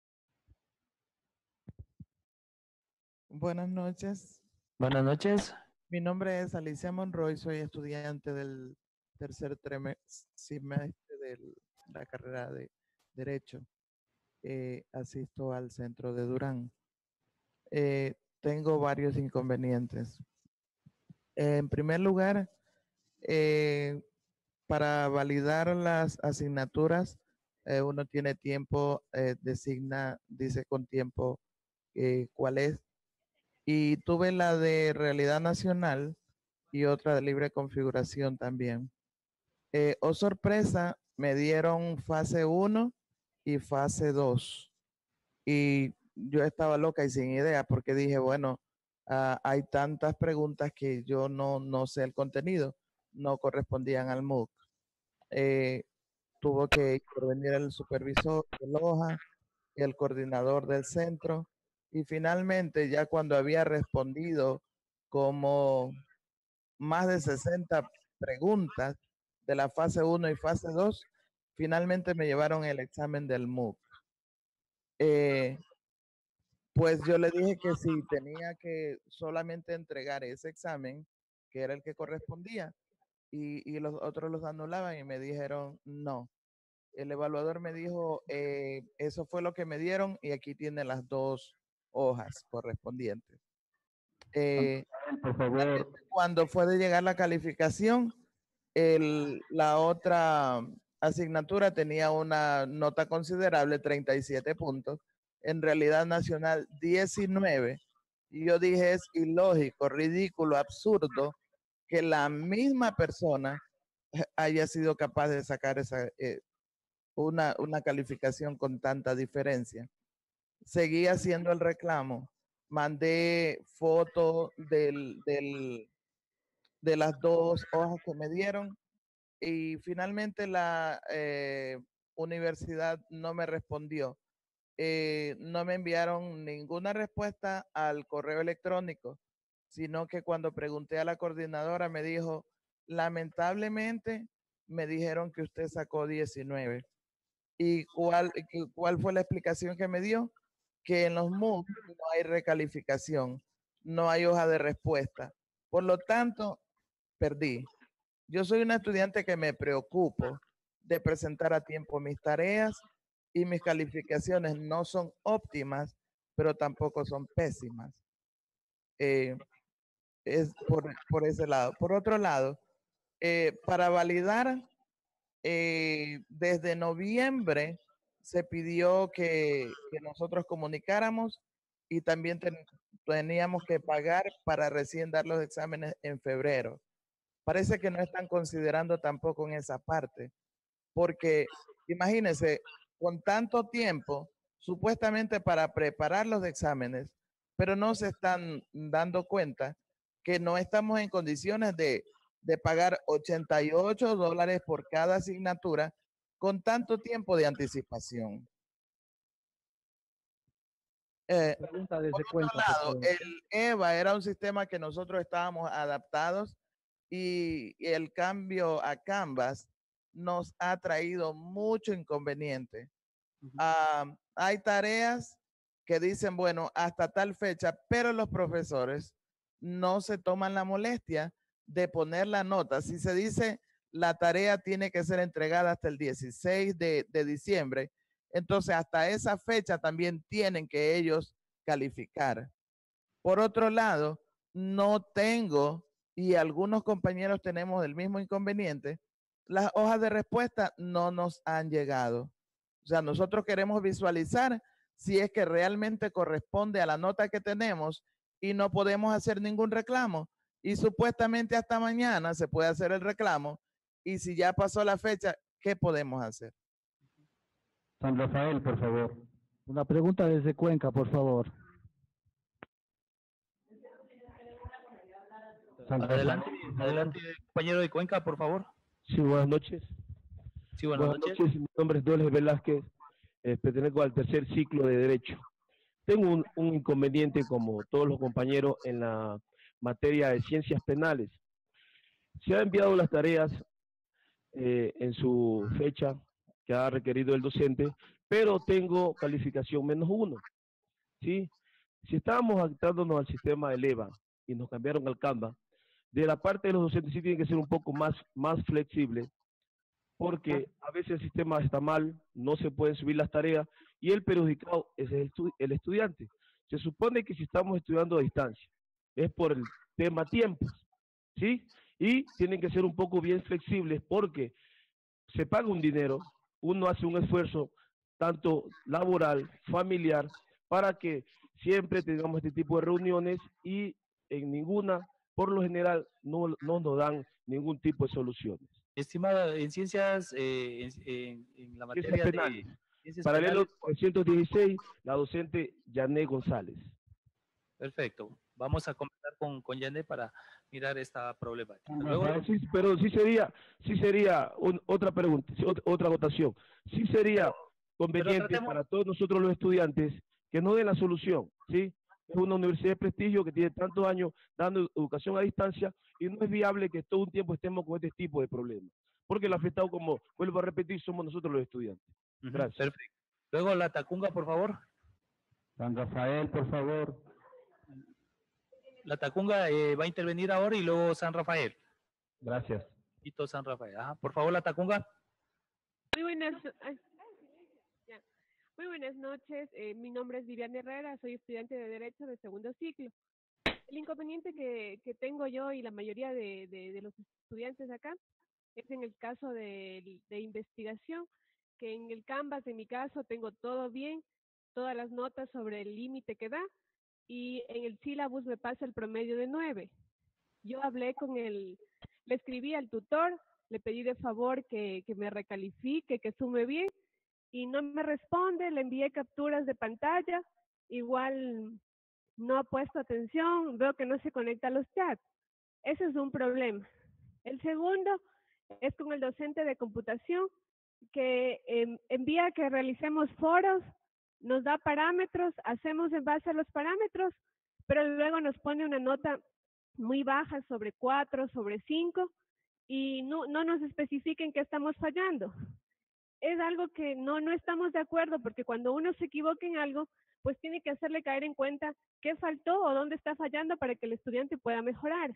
Buenas noches. Buenas noches. Mi nombre es Alicia Monroy, soy estudiante del tercer semestre de la carrera de Derecho. Eh, asisto al centro de Durán. Eh, tengo varios inconvenientes. Eh, en primer lugar, eh, para validar las asignaturas, eh, uno tiene tiempo, eh, designa, dice con tiempo eh, cuál es. Y tuve la de realidad nacional y otra de libre configuración también. Eh, oh sorpresa, me dieron fase uno y fase dos. Y yo estaba loca y sin idea porque dije, bueno, uh, hay tantas preguntas que yo no, no sé el contenido, no correspondían al MOOC. Eh, tuvo que intervenir el supervisor de Loja, el coordinador del centro, y finalmente ya cuando había respondido como más de sesenta preguntas de la fase uno y fase dos, finalmente me llevaron el examen del MOOC. Eh, pues yo le dije que si tenía que solamente entregar ese examen, que era el que correspondía, y, y los otros los anulaban y me dijeron no. El evaluador me dijo, eh, eso fue lo que me dieron y aquí tiene las dos hojas correspondientes. Eh, Por favor. Cuando fue de llegar la calificación, el, la otra asignatura tenía una nota considerable, treinta y siete puntos, en realidad nacional diecinueve, y yo dije es ilógico, ridículo, absurdo que la misma persona haya sido capaz de sacar esa, eh, una, una calificación con tanta diferencia. Seguí haciendo el reclamo, mandé fotos del, del, de las dos hojas que me dieron y finalmente la eh, universidad no me respondió. Eh, no me enviaron ninguna respuesta al correo electrónico, sino que cuando pregunté a la coordinadora me dijo, lamentablemente me dijeron que usted sacó diecinueve. ¿Y cuál, cuál fue la explicación que me dio? Que en los MOOC no hay recalificación, no hay hoja de respuesta. Por lo tanto, perdí. Yo soy una estudiante que me preocupo de presentar a tiempo mis tareas y mis calificaciones no son óptimas, pero tampoco son pésimas. Eh, es por, por ese lado. Por otro lado, eh, para validar, eh, desde noviembre se pidió que, que nosotros comunicáramos y también ten, teníamos que pagar para recién dar los exámenes en febrero. Parece que no están considerando tampoco en esa parte, porque imagínense, con tanto tiempo, supuestamente para preparar los exámenes, pero no se están dando cuenta que no estamos en condiciones de, de pagar ochenta y ocho dólares por cada asignatura con tanto tiempo de anticipación. Eh, Pregunta desde por otro cuenta, lado, por el E V A era un sistema que nosotros estábamos adaptados y, y el cambio a Canvas nos ha traído mucho inconveniente. Uh, hay tareas que dicen, bueno, hasta tal fecha, pero los profesores no se toman la molestia de poner la nota. Si se dice la tarea tiene que ser entregada hasta el dieciséis de, de diciembre, entonces hasta esa fecha también tienen que ellos calificar. Por otro lado, no tengo, y algunos compañeros tenemos el mismo inconveniente, las hojas de respuesta no nos han llegado. O sea, nosotros queremos visualizar si es que realmente corresponde a la nota que tenemos y no podemos hacer ningún reclamo. Y supuestamente hasta mañana se puede hacer el reclamo. Y si ya pasó la fecha, ¿qué podemos hacer? San Rafael, por favor. Una pregunta desde Cuenca, por favor. San adelante, adelante, compañero de Cuenca, por favor. Sí, buenas noches. Sí, buenas, buenas noches. noches. Mi nombre es Doles Velázquez, eh, pertenezco al tercer ciclo de Derecho. Tengo un, un inconveniente, como todos los compañeros, en la materia de ciencias penales. Se han enviado las tareas eh, en su fecha que ha requerido el docente, pero tengo calificación menos uno. ¿Sí? Si estábamos adaptándonos al sistema de EVA y nos cambiaron al Canva, de la parte de los docentes sí tiene que ser un poco más, más flexible, porque a veces el sistema está mal, no se pueden subir las tareas y el perjudicado es el, estu el estudiante. Se supone que si estamos estudiando a distancia, es por el tema tiempos, ¿sí? Y tienen que ser un poco bien flexibles porque se paga un dinero, uno hace un esfuerzo tanto laboral, familiar, para que siempre tengamos este tipo de reuniones y en ninguna, por lo general, no, no nos dan ningún tipo de soluciones. Estimada, en ciencias, eh, en, en, en la materia ciencias penales. de ciencias Paralelo penales, trescientos dieciséis, la docente Yané González. Perfecto. Vamos a comenzar con, con Yané para mirar esta problemática. Luego, sí, pero sí sería, sí sería un, otra pregunta, otra votación. Sí sería conveniente tratemos... para todos nosotros los estudiantes que nos den la solución, ¿sí? Es una universidad de prestigio que tiene tantos años dando educación a distancia y no es viable que todo un tiempo estemos con este tipo de problemas. Porque el afectado, como vuelvo a repetir, somos nosotros los estudiantes. Gracias. Perfecto. Luego la Tacunga, por favor. San Rafael, por favor. La Tacunga eh, va a intervenir ahora y luego San Rafael. Gracias. Quito San Rafael. Ajá. Por favor, la Tacunga. Muy buenas. Ay. Muy buenas noches, eh, mi nombre es Viviana Herrera, soy estudiante de Derecho de segundo ciclo. El inconveniente que, que tengo yo y la mayoría de, de, de los estudiantes acá es en el caso de, de investigación, que en el Canvas, en mi caso, tengo todo bien, todas las notas sobre el límite que da, y en el sílabus me pasa el promedio de nueve. Yo hablé con el, le escribí al tutor, le pedí de favor que, que me recalifique, que sume bien, y no me responde, le envié capturas de pantalla, igual no ha puesto atención, veo que no se conecta a los chats. Ese es un problema. El segundo es con el docente de computación, que eh, envía que realicemos foros, nos da parámetros, hacemos en base a los parámetros, pero luego nos pone una nota muy baja sobre cuatro, sobre cinco, y no, no nos especifica en qué estamos fallando. Es algo que no, no estamos de acuerdo, porque cuando uno se equivoca en algo, pues tiene que hacerle caer en cuenta qué faltó o dónde está fallando para que el estudiante pueda mejorar.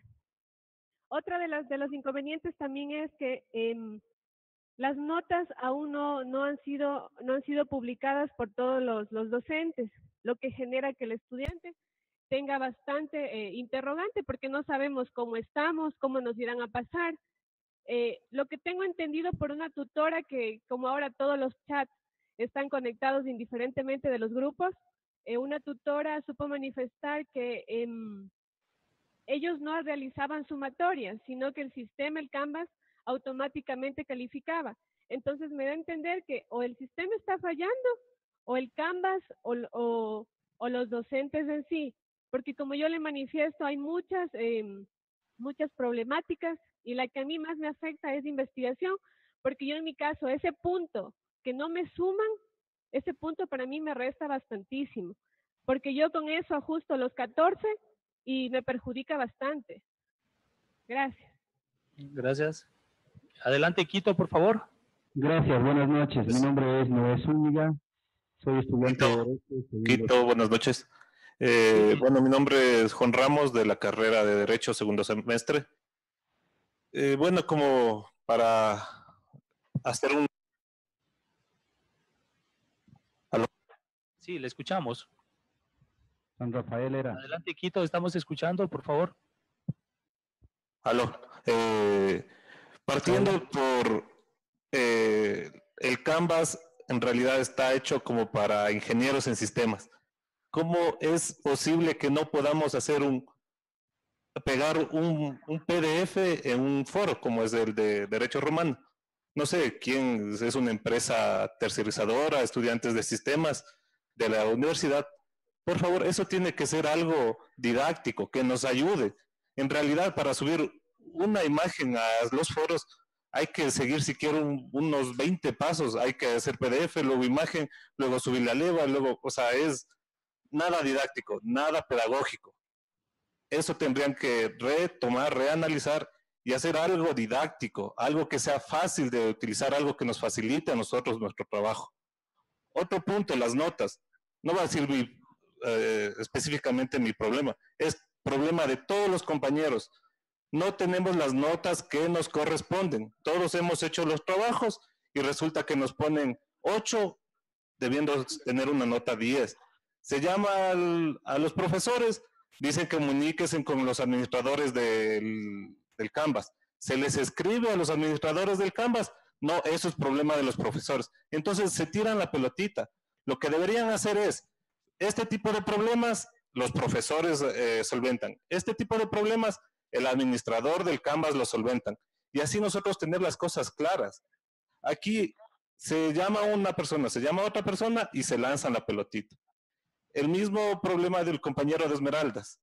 Otra de, las, de los inconvenientes también es que eh, las notas aún no, no, han sido, no han sido publicadas por todos los, los docentes, lo que genera que el estudiante tenga bastante eh, interrogante, porque no sabemos cómo estamos, cómo nos irán a pasar. Eh, lo que tengo entendido por una tutora, que como ahora todos los chats están conectados indiferentemente de los grupos, eh, una tutora supo manifestar que eh, ellos no realizaban sumatoria, sino que el sistema, el Canvas, automáticamente calificaba. Entonces me da a entender que o el sistema está fallando, o el Canvas, o, o, o los docentes en sí, porque como yo le manifiesto, hay muchas, eh, muchas problemáticas, y la que a mí más me afecta es investigación, porque yo en mi caso, ese punto que no me suman, ese punto para mí me resta bastantísimo, porque yo con eso ajusto los catorce y me perjudica bastante. Gracias. Gracias. Adelante, Quito, por favor. Gracias, buenas noches. Mi nombre es Noé Zúñiga, Soy estudiante de Derecho. Quito, buenas noches. Eh, bueno, mi nombre es Juan Ramos, de la carrera de Derecho, segundo semestre. Eh, bueno, como para hacer un... ¿Aló? Sí, le escuchamos. San Rafael era. Adelante, Quito, estamos escuchando, por favor. Aló. Eh, partiendo por eh, el Canvas, en realidad está hecho como para ingenieros en sistemas. ¿Cómo es posible que no podamos hacer un pegar un, un P D F en un foro como es el de Derecho Romano? No sé quién es, una empresa tercerizadora, estudiantes de sistemas de la universidad. Por favor, eso tiene que ser algo didáctico, que nos ayude. En realidad, para subir una imagen a los foros, hay que seguir siquiera un, unos veinte pasos. Hay que hacer P D F, luego imagen, luego subir la leva, luego, o sea, es nada didáctico, nada pedagógico. Eso tendrían que retomar, reanalizar y hacer algo didáctico, algo que sea fácil de utilizar, algo que nos facilite a nosotros nuestro trabajo. Otro punto, las notas. No va a decir mi, eh, específicamente mi problema, es problema de todos los compañeros. No tenemos las notas que nos corresponden. Todos hemos hecho los trabajos y resulta que nos ponen ocho, debiendo tener una nota diez. Se llama al, a los profesores, dicen que comuníquense con los administradores del, del Canvas. Se les escribe a los administradores del Canvas. No, eso es problema de los profesores. Entonces se tiran la pelotita. Lo que deberían hacer es, este tipo de problemas, los profesores eh, solventan. Este tipo de problemas, el administrador del Canvas lo solventan. Y así nosotros tener las cosas claras. Aquí se llama una persona, se llama otra persona y se lanzan la pelotita. El mismo problema del compañero de Esmeraldas.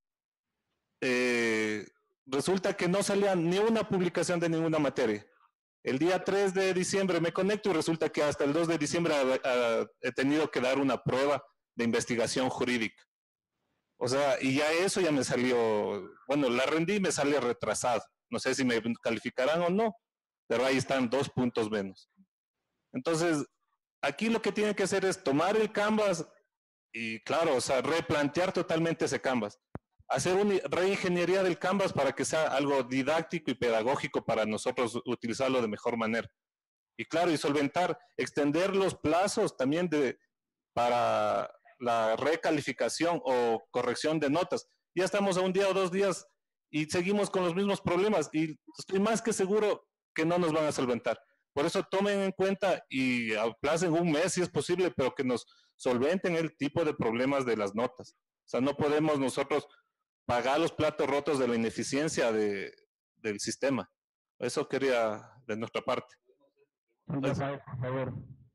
Eh, resulta que no salía ni una publicación de ninguna materia. El día tres de diciembre me conecto y resulta que hasta el dos de diciembre a, a, he tenido que dar una prueba de investigación jurídica. O sea, y ya eso ya me salió, bueno, la rendí y me sale retrasado. No sé si me calificarán o no, pero ahí están dos puntos menos. Entonces, aquí lo que tienen que hacer es tomar el Canvas y, claro, o sea, replantear totalmente ese Canvas. Hacer una reingeniería del Canvas para que sea algo didáctico y pedagógico para nosotros utilizarlo de mejor manera. Y claro, y solventar, extender los plazos también de, para la recalificación o corrección de notas. Ya estamos a un día o dos días y seguimos con los mismos problemas y estoy más que seguro que no nos van a solventar. Por eso tomen en cuenta y aplacen un mes si es posible, pero que nos solventen el tipo de problemas de las notas. O sea, no podemos nosotros pagar los platos rotos de la ineficiencia de, del sistema. Eso quería de nuestra parte. San Rafael, por favor.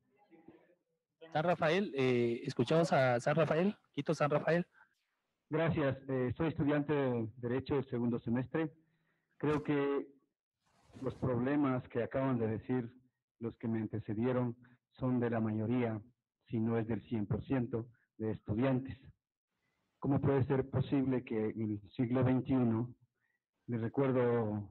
San Rafael, eh, ¿escuchamos a San Rafael? Quito, San Rafael. Gracias, eh, soy estudiante de Derecho del segundo semestre. Creo que los problemas que acaban de decir los que me antecedieron son de la mayoría, si no es del cien por ciento, de estudiantes. ¿Cómo puede ser posible que en el siglo veintiuno, les recuerdo,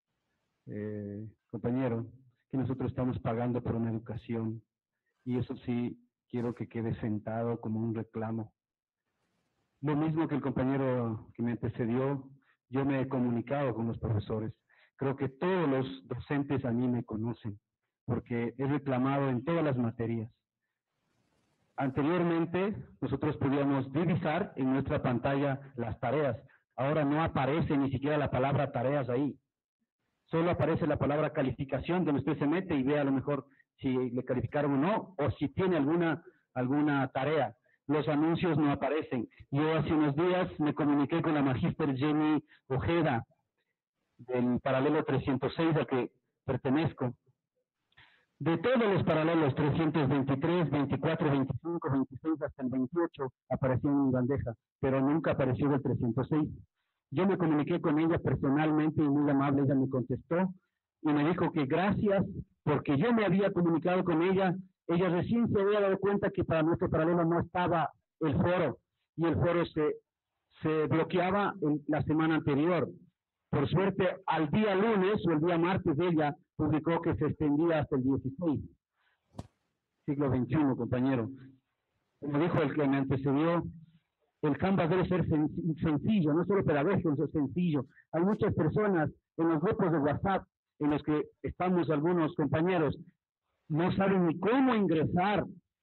eh, compañero, que nosotros estamos pagando por una educación, y eso sí quiero que quede sentado como un reclamo? Lo mismo que el compañero que me antecedió, yo me he comunicado con los profesores. Creo que todos los docentes a mí me conocen, porque he reclamado en todas las materias. Anteriormente, nosotros podíamos divisar en nuestra pantalla las tareas. Ahora no aparece ni siquiera la palabra tareas ahí. Solo aparece la palabra calificación, donde usted se mete y ve a lo mejor si le calificaron o no, o si tiene alguna, alguna tarea. Los anuncios no aparecen. Yo hace unos días me comuniqué con la magíster Jenny Ojeda, del paralelo trescientos seis al que pertenezco. De todos los paralelos trescientos veintitrés, veinticuatro, veinticinco, veintiséis hasta el veintiocho aparecían en mi bandeja, pero nunca apareció el trescientos seis. Yo me comuniqué con ella personalmente y muy amable, ella me contestó y me dijo que gracias porque yo me había comunicado con ella, ella recién se había dado cuenta que para nuestro paralelo no estaba el foro y el foro se, se bloqueaba en la semana anterior. Por suerte, al día lunes o el día martes ella publicó que se extendía hasta el dieciséis. Siglo veintiuno, compañero. como dijo el que me antecedió, el Canvas debe ser sen sencillo, no solo pedagógico, sino sencillo. Hay muchas personas en los grupos de WhatsApp en los que estamos algunos compañeros, no saben ni cómo ingresar,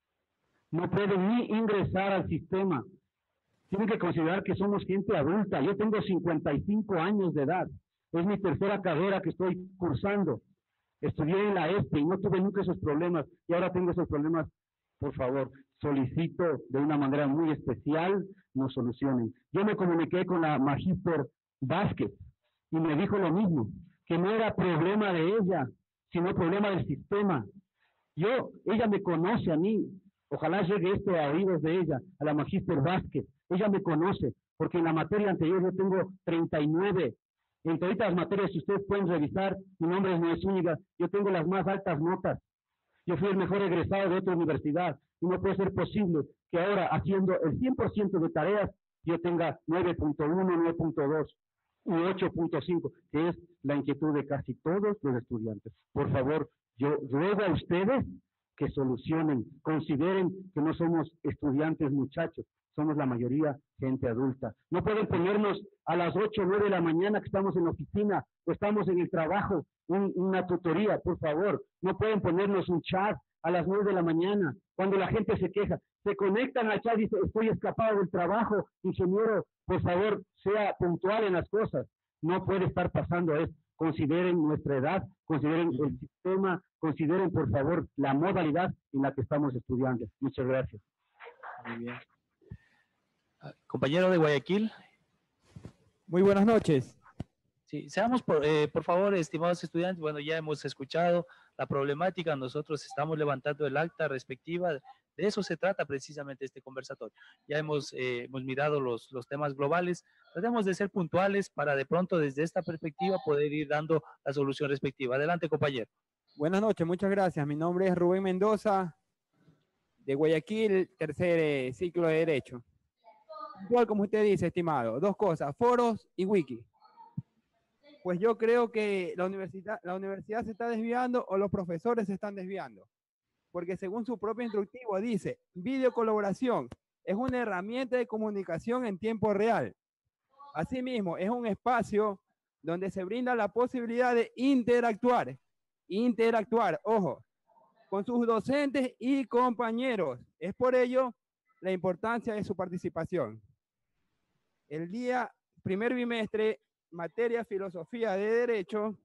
no pueden ni ingresar al sistema. Tienen que considerar que somos gente adulta. Yo tengo cincuenta y cinco años de edad. Es mi tercera carrera que estoy cursando. Estudié en la ESPE y no tuve nunca esos problemas. Y ahora tengo esos problemas. Por favor, solicito de una manera muy especial nos solucionen. Yo me comuniqué con la Magíster Vázquez y me dijo lo mismo, que no era problema de ella, sino problema del sistema. Yo, ella me conoce a mí. Ojalá llegue esto a oídos de ella, a la Magíster Vázquez. Ella me conoce, porque en la materia anterior yo tengo treinta y nueve. En todas las materias, si ustedes pueden revisar, mi nombre es Noé Zúñiga, yo tengo las más altas notas. Yo fui el mejor egresado de otra universidad y no puede ser posible que ahora, haciendo el cien por ciento de tareas, yo tenga nueve punto uno, nueve punto dos u ocho punto cinco, que es la inquietud de casi todos los estudiantes. Por favor, yo ruego a ustedes que solucionen, consideren que no somos estudiantes muchachos, somos la mayoría gente adulta. No pueden ponernos a las ocho o nueve de la mañana que estamos en la oficina o estamos en el trabajo, un, una tutoría, por favor. No pueden ponernos un chat a las nueve de la mañana cuando la gente se queja. Se conectan al chat y dicen, estoy escapado del trabajo, ingeniero, por favor, sea puntual en las cosas. No puede estar pasando eso. Consideren nuestra edad, consideren el sistema, consideren, por favor, la modalidad en la que estamos estudiando. Muchas gracias. Muy bien. Compañero de Guayaquil. Muy buenas noches. Sí, seamos, por, eh, por favor, estimados estudiantes, bueno, ya hemos escuchado la problemática, nosotros estamos levantando el acta respectiva, de eso se trata precisamente este conversatorio. Ya hemos, eh, hemos mirado los, los temas globales, tratemos de ser puntuales para de pronto desde esta perspectiva poder ir dando la solución respectiva. Adelante, compañero. Buenas noches, muchas gracias. Mi nombre es Rubén Mendoza, de Guayaquil, tercer eh, ciclo de Derecho. Igual como usted dice, estimado, dos cosas, foros y wiki. Pues yo creo que la universidad, la universidad se está desviando o los profesores se están desviando. Porque según su propio instructivo dice, videocolaboración es una herramienta de comunicación en tiempo real. Asimismo, es un espacio donde se brinda la posibilidad de interactuar, interactuar, ojo, con sus docentes y compañeros. Es por ello la importancia de su participación. El día primer bimestre, materia filosofía de derecho,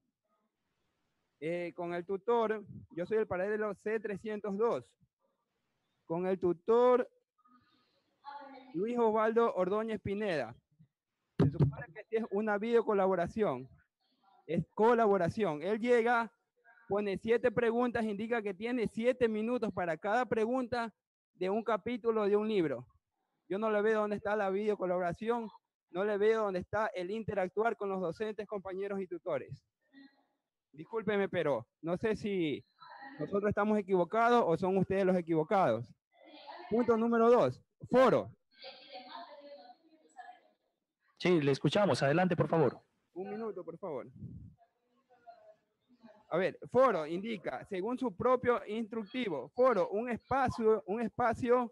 eh, con el tutor, yo soy el paralelo C trescientos dos, con el tutor Luis Osvaldo Ordóñez Pineda. Se supone que es una videocolaboración, es colaboración. Él llega, pone siete preguntas, indica que tiene siete minutos para cada pregunta de un capítulo de un libro. Yo no le veo dónde está la videocolaboración, no le veo dónde está el interactuar con los docentes, compañeros y tutores. Discúlpeme, pero no sé si nosotros estamos equivocados o son ustedes los equivocados. Punto número dos, foro. Sí, le escuchamos. Adelante, por favor. Un minuto, por favor. A ver, foro indica, según su propio instructivo, foro, un espacio, un espacio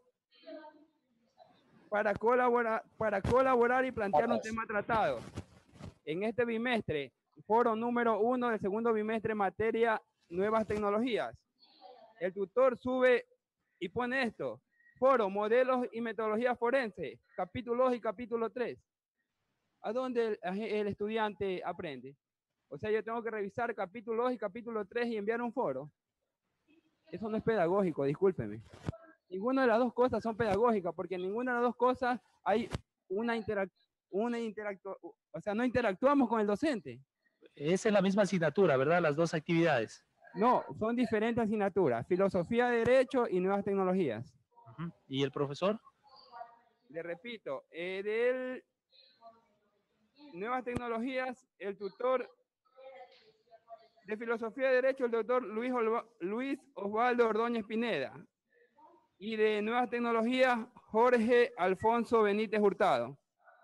para colaborar, para colaborar y plantear un tema tratado. En este bimestre, foro número uno del segundo bimestre, materia nuevas tecnologías. El tutor sube y pone esto, foro, modelos y metodología forense, capítulo dos y capítulo tres. ¿A dónde el, el estudiante aprende? O sea, yo tengo que revisar capítulo dos y capítulo tres y enviar un foro. Eso no es pedagógico, discúlpeme. Ninguna de las dos cosas son pedagógicas, porque en ninguna de las dos cosas hay una interacción, una interactu o sea, no interactuamos con el docente. Es en la misma asignatura, ¿verdad? Las dos actividades. No, son diferentes asignaturas, filosofía de derecho y nuevas tecnologías. Uh-huh. ¿Y el profesor? Le repito, eh, del nuevas tecnologías, el tutor de filosofía de derecho, el doctor Luis, Luis Osvaldo Ordóñez Pineda. Y de nuevas tecnologías, Jorge Alfonso Benítez Hurtado.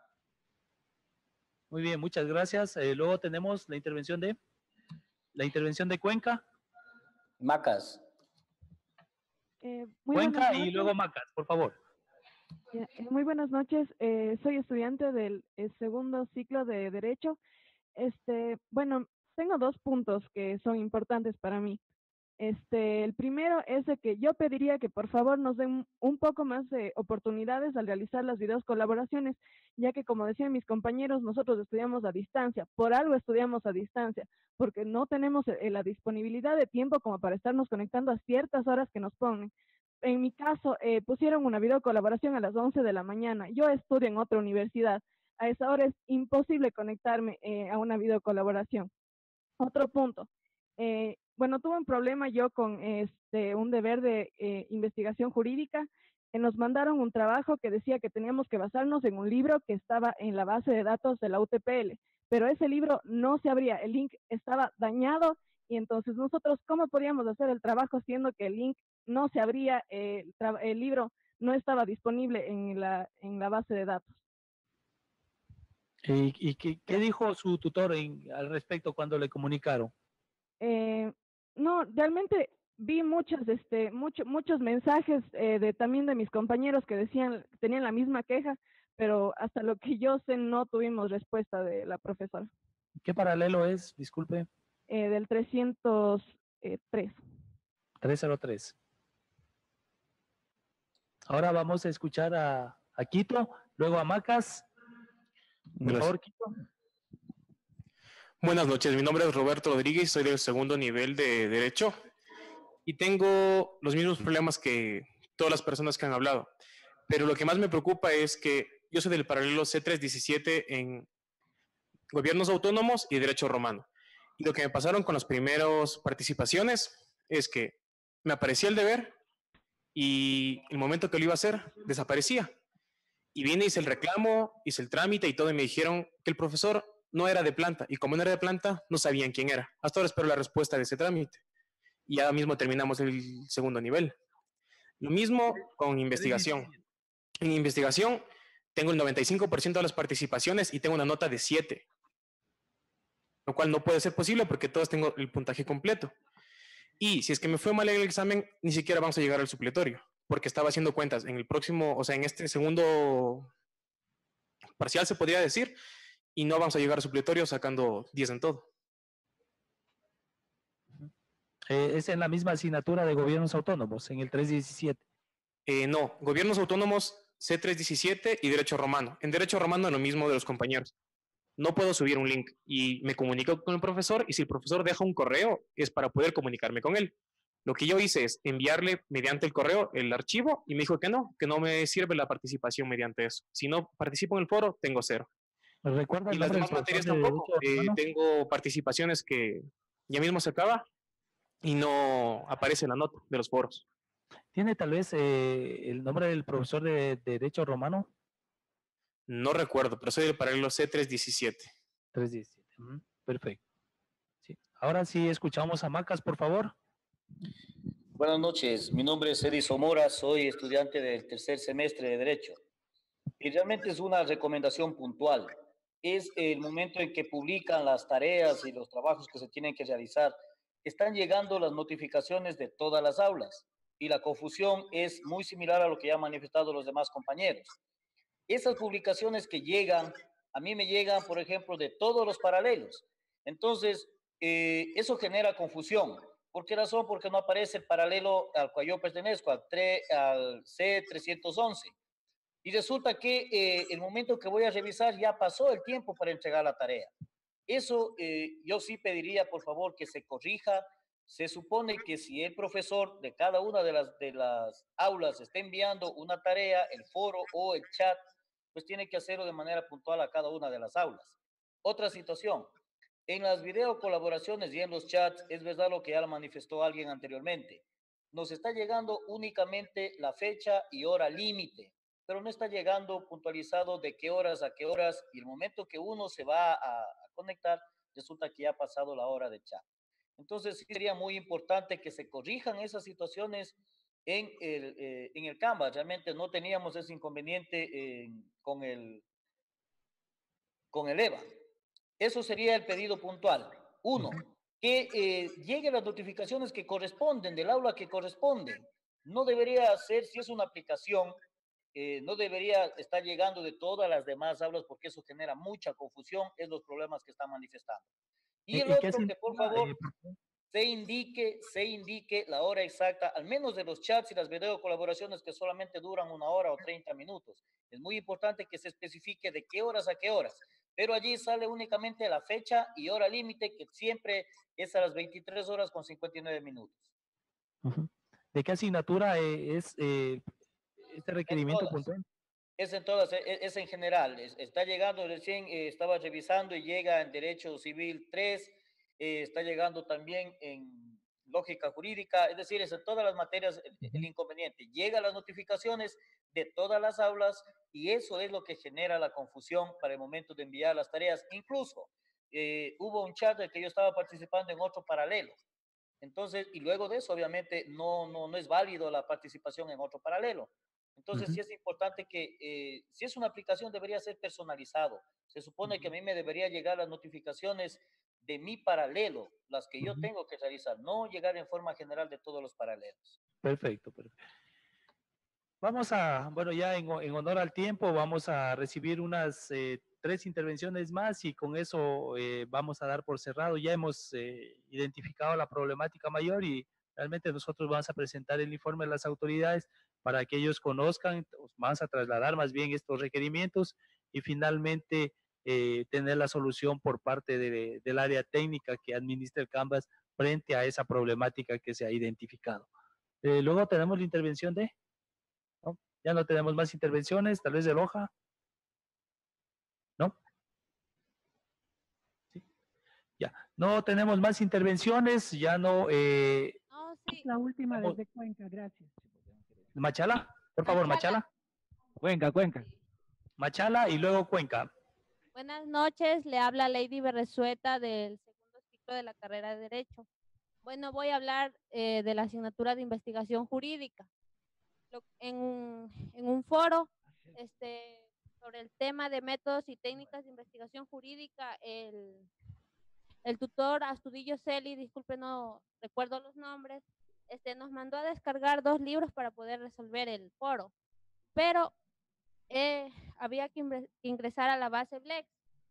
Muy bien, muchas gracias. Eh, luego tenemos la intervención de la intervención de Cuenca. Macas. Eh, muy Cuenca buenas y noches. luego Macas, por favor. Ya, eh, Muy buenas noches. Eh, soy estudiante del eh, segundo ciclo de Derecho. Este, bueno, tengo dos puntos que son importantes para mí. Este, el primero es de que yo pediría que por favor nos den un poco más de oportunidades al realizar las videos colaboraciones, ya que como decían mis compañeros, nosotros estudiamos a distancia, por algo estudiamos a distancia, porque no tenemos eh, la disponibilidad de tiempo como para estarnos conectando a ciertas horas que nos ponen. En mi caso, eh, pusieron una video colaboración a las once de la mañana. Yo estudio en otra universidad. A esa hora es imposible conectarme eh, a una video colaboración. Otro punto. Eh, bueno, tuve un problema yo con este un deber de eh, investigación jurídica. Eh, nos mandaron un trabajo que decía que teníamos que basarnos en un libro que estaba en la base de datos de la U T P L, pero ese libro no se abría, el link estaba dañado y entonces nosotros, ¿cómo podíamos hacer el trabajo siendo que el link no se abría, eh, el, el libro no estaba disponible en la, en la base de datos? ¿Y, y qué, qué dijo su tutor en, al respecto cuando le comunicaron? Eh, no, realmente vi muchos, este, mucho, muchos mensajes eh, de también de mis compañeros que decían, tenían la misma queja, pero hasta lo que yo sé no tuvimos respuesta de la profesora. ¿Qué paralelo es? Disculpe. Eh, del trescientos tres. trescientos tres. Ahora vamos a escuchar a, a Quito, luego a Macas. Por favor, Quito. Buenas noches, mi nombre es Roberto Rodríguez, soy del segundo nivel de Derecho y tengo los mismos problemas que todas las personas que han hablado, pero lo que más me preocupa es que yo soy del paralelo C trescientos diecisiete en Gobiernos Autónomos y Derecho Romano. Y lo que me pasaron con las primeras participaciones es que me aparecía el deber y el momento que lo iba a hacer desaparecía. Y vine, hice el reclamo, hice el trámite y todo y me dijeron que el profesor no era de planta, y como no era de planta, no sabían quién era. Hasta ahora espero la respuesta de ese trámite. Y ya mismo terminamos el segundo nivel. Lo mismo con investigación. En investigación tengo el noventa y cinco por ciento de las participaciones y tengo una nota de siete, lo cual no puede ser posible porque todos tengo el puntaje completo. Y si es que me fue mal en el examen, ni siquiera vamos a llegar al supletorio, porque estaba haciendo cuentas en el próximo, o sea, en este segundo parcial se podría decir, y no vamos a llegar al supletorio sacando diez en todo. Eh, es en la misma asignatura de Gobiernos Autónomos, en el trescientos diecisiete. Eh, no, Gobiernos Autónomos C trescientos diecisiete y Derecho Romano. En Derecho Romano es lo mismo de los compañeros. No puedo subir un link y me comunico con el profesor y si el profesor deja un correo es para poder comunicarme con él. Lo que yo hice es enviarle mediante el correo el archivo y me dijo que no, que no me sirve la participación mediante eso. Si no participo en el foro, tengo cero. ¿Recuerda y las demás materias tampoco. Eh, tengo participaciones que ya mismo se acaba y no aparece la nota de los foros. ¿Tiene tal vez eh, el nombre del profesor de, de Derecho Romano? No recuerdo, pero soy del paralelo C trescientos diecisiete. trescientos diecisiete. Uh-huh. Perfecto. Sí. Ahora sí escuchamos a Macas, por favor. Buenas noches, mi nombre es Edison Mora, soy estudiante del tercer semestre de Derecho. Y realmente es una recomendación puntual. Es el momento en que publican las tareas y los trabajos que se tienen que realizar. Están llegando las notificaciones de todas las aulas y la confusión es muy similar a lo que ya han manifestado los demás compañeros. Esas publicaciones que llegan, a mí me llegan, por ejemplo, de todos los paralelos. Entonces, eh, eso genera confusión. ¿Por qué razón? Porque no aparece el paralelo al cual yo pertenezco, al, al C trescientos once. Y resulta que eh, el momento que voy a revisar ya pasó el tiempo para entregar la tarea. Eso eh, yo sí pediría, por favor, que se corrija. Se supone que si el profesor de cada una de las, de las aulas está enviando una tarea, el foro o el chat, pues tiene que hacerlo de manera puntual a cada una de las aulas. Otra situación, en las video colaboraciones y en los chats, es verdad lo que ya manifestó alguien anteriormente, nos está llegando únicamente la fecha y hora límite, pero no está llegando puntualizado de qué horas a qué horas, y el momento que uno se va a, a conectar, resulta que ya ha pasado la hora de chat. Entonces, sí sería muy importante que se corrijan esas situaciones en el, eh, en el Canvas. Realmente no teníamos ese inconveniente eh, con, el, con el EVA. Eso sería el pedido puntual. Uno, que eh, lleguen las notificaciones que corresponden, del aula que corresponde. No debería ser, si es una aplicación, eh, no debería estar llegando de todas las demás aulas porque eso genera mucha confusión, es los problemas que están manifestando. Y el otro, que por favor se indique, se indique la hora exacta, al menos de los chats y las video colaboraciones que solamente duran una hora o treinta minutos. Es muy importante que se especifique de qué horas a qué horas, pero allí sale únicamente la fecha y hora límite, que siempre es a las veintitrés horas con cincuenta y nueve minutos. ¿De qué asignatura eh, es eh, este requerimiento todas. puntual? Es en todas, es, es en general. Es, está llegando recién, eh, estaba revisando y llega en Derecho Civil tres, eh, está llegando también en Lógica Jurídica, es decir, es en todas las materias el, el inconveniente. Llegan las notificaciones de todas las aulas y eso es lo que genera la confusión para el momento de enviar las tareas. Incluso eh, hubo un chat del que yo estaba participando en otro paralelo. Entonces, y luego de eso, obviamente, no, no, no es válido la participación en otro paralelo. Entonces, uh-huh. sí es importante que, eh, si es una aplicación, debería ser personalizado. Se supone uh-huh. que a mí me debería llegar las notificaciones de mi paralelo, las que uh-huh. yo tengo que realizar, no llegar en forma general de todos los paralelos. Perfecto, perfecto. Vamos a, bueno, ya en, en honor al tiempo, vamos a recibir unas eh, tres intervenciones más y con eso eh, vamos a dar por cerrado. Ya hemos eh, identificado la problemática mayor y realmente nosotros vamos a presentar el informe a las autoridades para que ellos conozcan, vamos a trasladar más bien estos requerimientos y finalmente eh, tener la solución por parte de, del área técnica que administra el Canvas frente a esa problemática que se ha identificado. Eh, luego tenemos la intervención de... ¿no? Ya no tenemos más intervenciones, tal vez de Loja. ¿No? ¿Sí? Ya. No tenemos más intervenciones, ya no... Eh, no, sí. La última vamos. Desde Cuenca, gracias. Machala, por favor, Machala. Cuenca, Cuenca. Machala y luego Cuenca. Buenas noches, le habla Lady Berresueta del segundo ciclo de la carrera de Derecho. Bueno, voy a hablar eh, de la asignatura de investigación jurídica. En, en un foro este, sobre el tema de métodos y técnicas de investigación jurídica, el, el tutor Astudillo Celi, disculpe, no recuerdo los nombres, este, nos mandó a descargar dos libros para poder resolver el foro, pero eh, había que ingresar a la base Blex,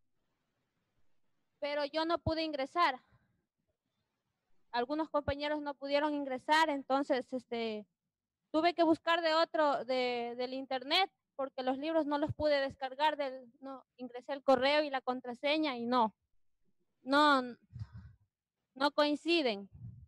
pero yo no pude ingresar. Algunos compañeros no pudieron ingresar, entonces este tuve que buscar de otro, de, del internet, porque los libros no los pude descargar, del, no, ingresé el correo y la contraseña y no, no, no coinciden.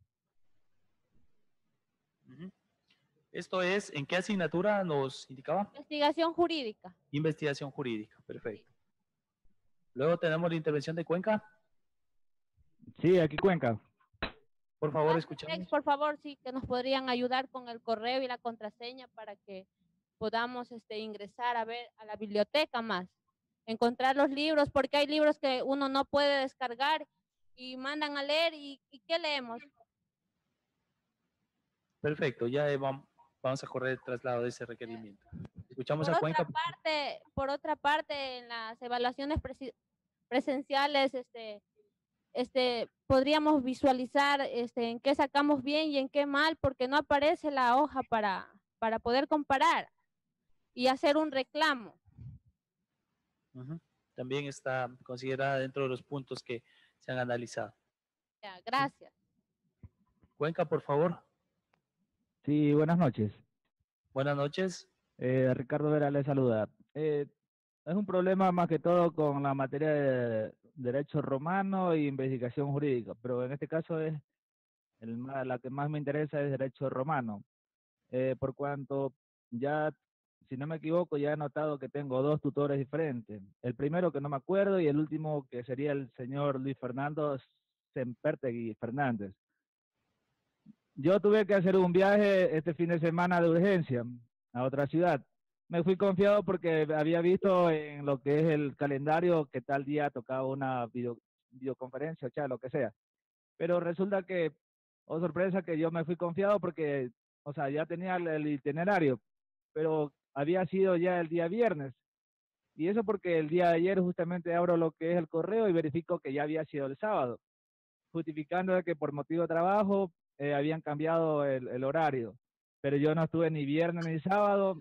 Esto es, ¿en qué asignatura nos indicaba? Investigación jurídica. Investigación jurídica, perfecto. Luego tenemos la intervención de Cuenca. Sí, aquí Cuenca. Por favor, escuchamos. Por favor, sí, que nos podrían ayudar con el correo y la contraseña para que podamos este, ingresar a ver a la biblioteca más, encontrar los libros, porque hay libros que uno no puede descargar y mandan a leer y, y ¿qué leemos? Perfecto, ya vamos, vamos a correr el traslado de ese requerimiento. Escuchamos por a Cuenca. Otra parte, por otra parte, en las evaluaciones presenciales, este, este, podríamos visualizar este, en qué sacamos bien y en qué mal, porque no aparece la hoja para, para poder comparar y hacer un reclamo. Uh-huh. También está considerada dentro de los puntos que se han analizado. Ya, gracias. Cuenca, por favor. Sí, buenas noches. Buenas noches. Eh, Ricardo Vera le saluda. Eh, es un problema más que todo con la materia de Derecho Romano e Investigación Jurídica, pero en este caso es el más, la que más me interesa es Derecho Romano, eh, por cuanto ya, si no me equivoco, ya he notado que tengo dos tutores diferentes. El primero que no me acuerdo y el último que sería el señor Luis Fernando Sempertegui Fernández. Yo tuve que hacer un viaje este fin de semana de urgencia a otra ciudad. Me fui confiado porque había visto en lo que es el calendario que tal día tocaba una video, videoconferencia, o sea, lo que sea. Pero resulta que, oh sorpresa, que yo me fui confiado porque, o sea, ya tenía el, el itinerario, pero había sido ya el día viernes. Y eso porque el día de ayer justamente abro lo que es el correo y verifico que ya había sido el sábado, justificando de que por motivo de trabajo eh, habían cambiado el, el horario. Pero yo no estuve ni viernes ni sábado,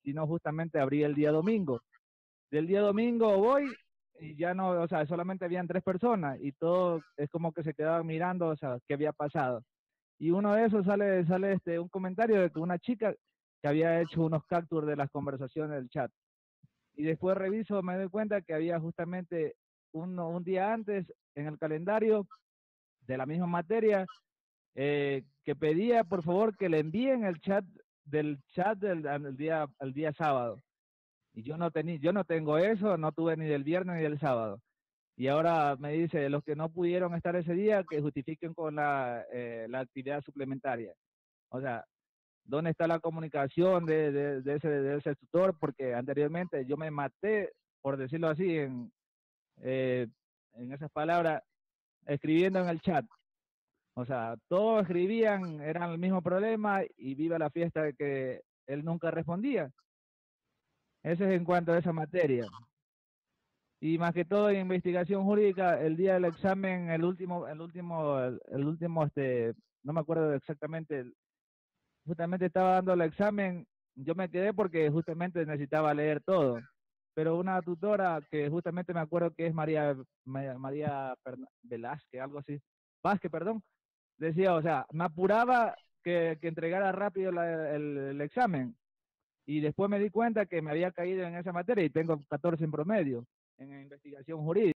sino justamente abrí el día domingo. Del día domingo voy y ya no, o sea, solamente habían tres personas y todo es como que se quedaban mirando, o sea, qué había pasado. Y uno de esos sale, sale este, un comentario de que una chica que había hecho unos capturas de las conversaciones del chat. Y después reviso, me doy cuenta que había justamente uno, un día antes en el calendario de la misma materia eh, que pedía por favor que le envíen el chat del chat del, al día, al día sábado. Y yo no tenía, yo no tengo eso, no tuve ni del viernes ni del sábado. Y ahora me dice, los que no pudieron estar ese día, que justifiquen con la, eh, la actividad suplementaria. O sea, ¿dónde está la comunicación de, de, de, ese, de ese tutor? Porque anteriormente yo me maté, por decirlo así, en, eh, en esas palabras, escribiendo en el chat. O sea, todos escribían, eran el mismo problema y viva la fiesta de que él nunca respondía. Ese es en cuanto a esa materia. Y más que todo en investigación jurídica, el día del examen, el último, el último, el, el último, este, no me acuerdo exactamente, justamente estaba dando el examen, yo me quedé porque justamente necesitaba leer todo. Pero una tutora que justamente me acuerdo que es María, María, María Velázquez, algo así, Vázquez, perdón, decía, o sea, me apuraba que, que entregara rápido la, el, el examen. Y después me di cuenta que me había caído en esa materia y tengo catorce en promedio en investigación jurídica.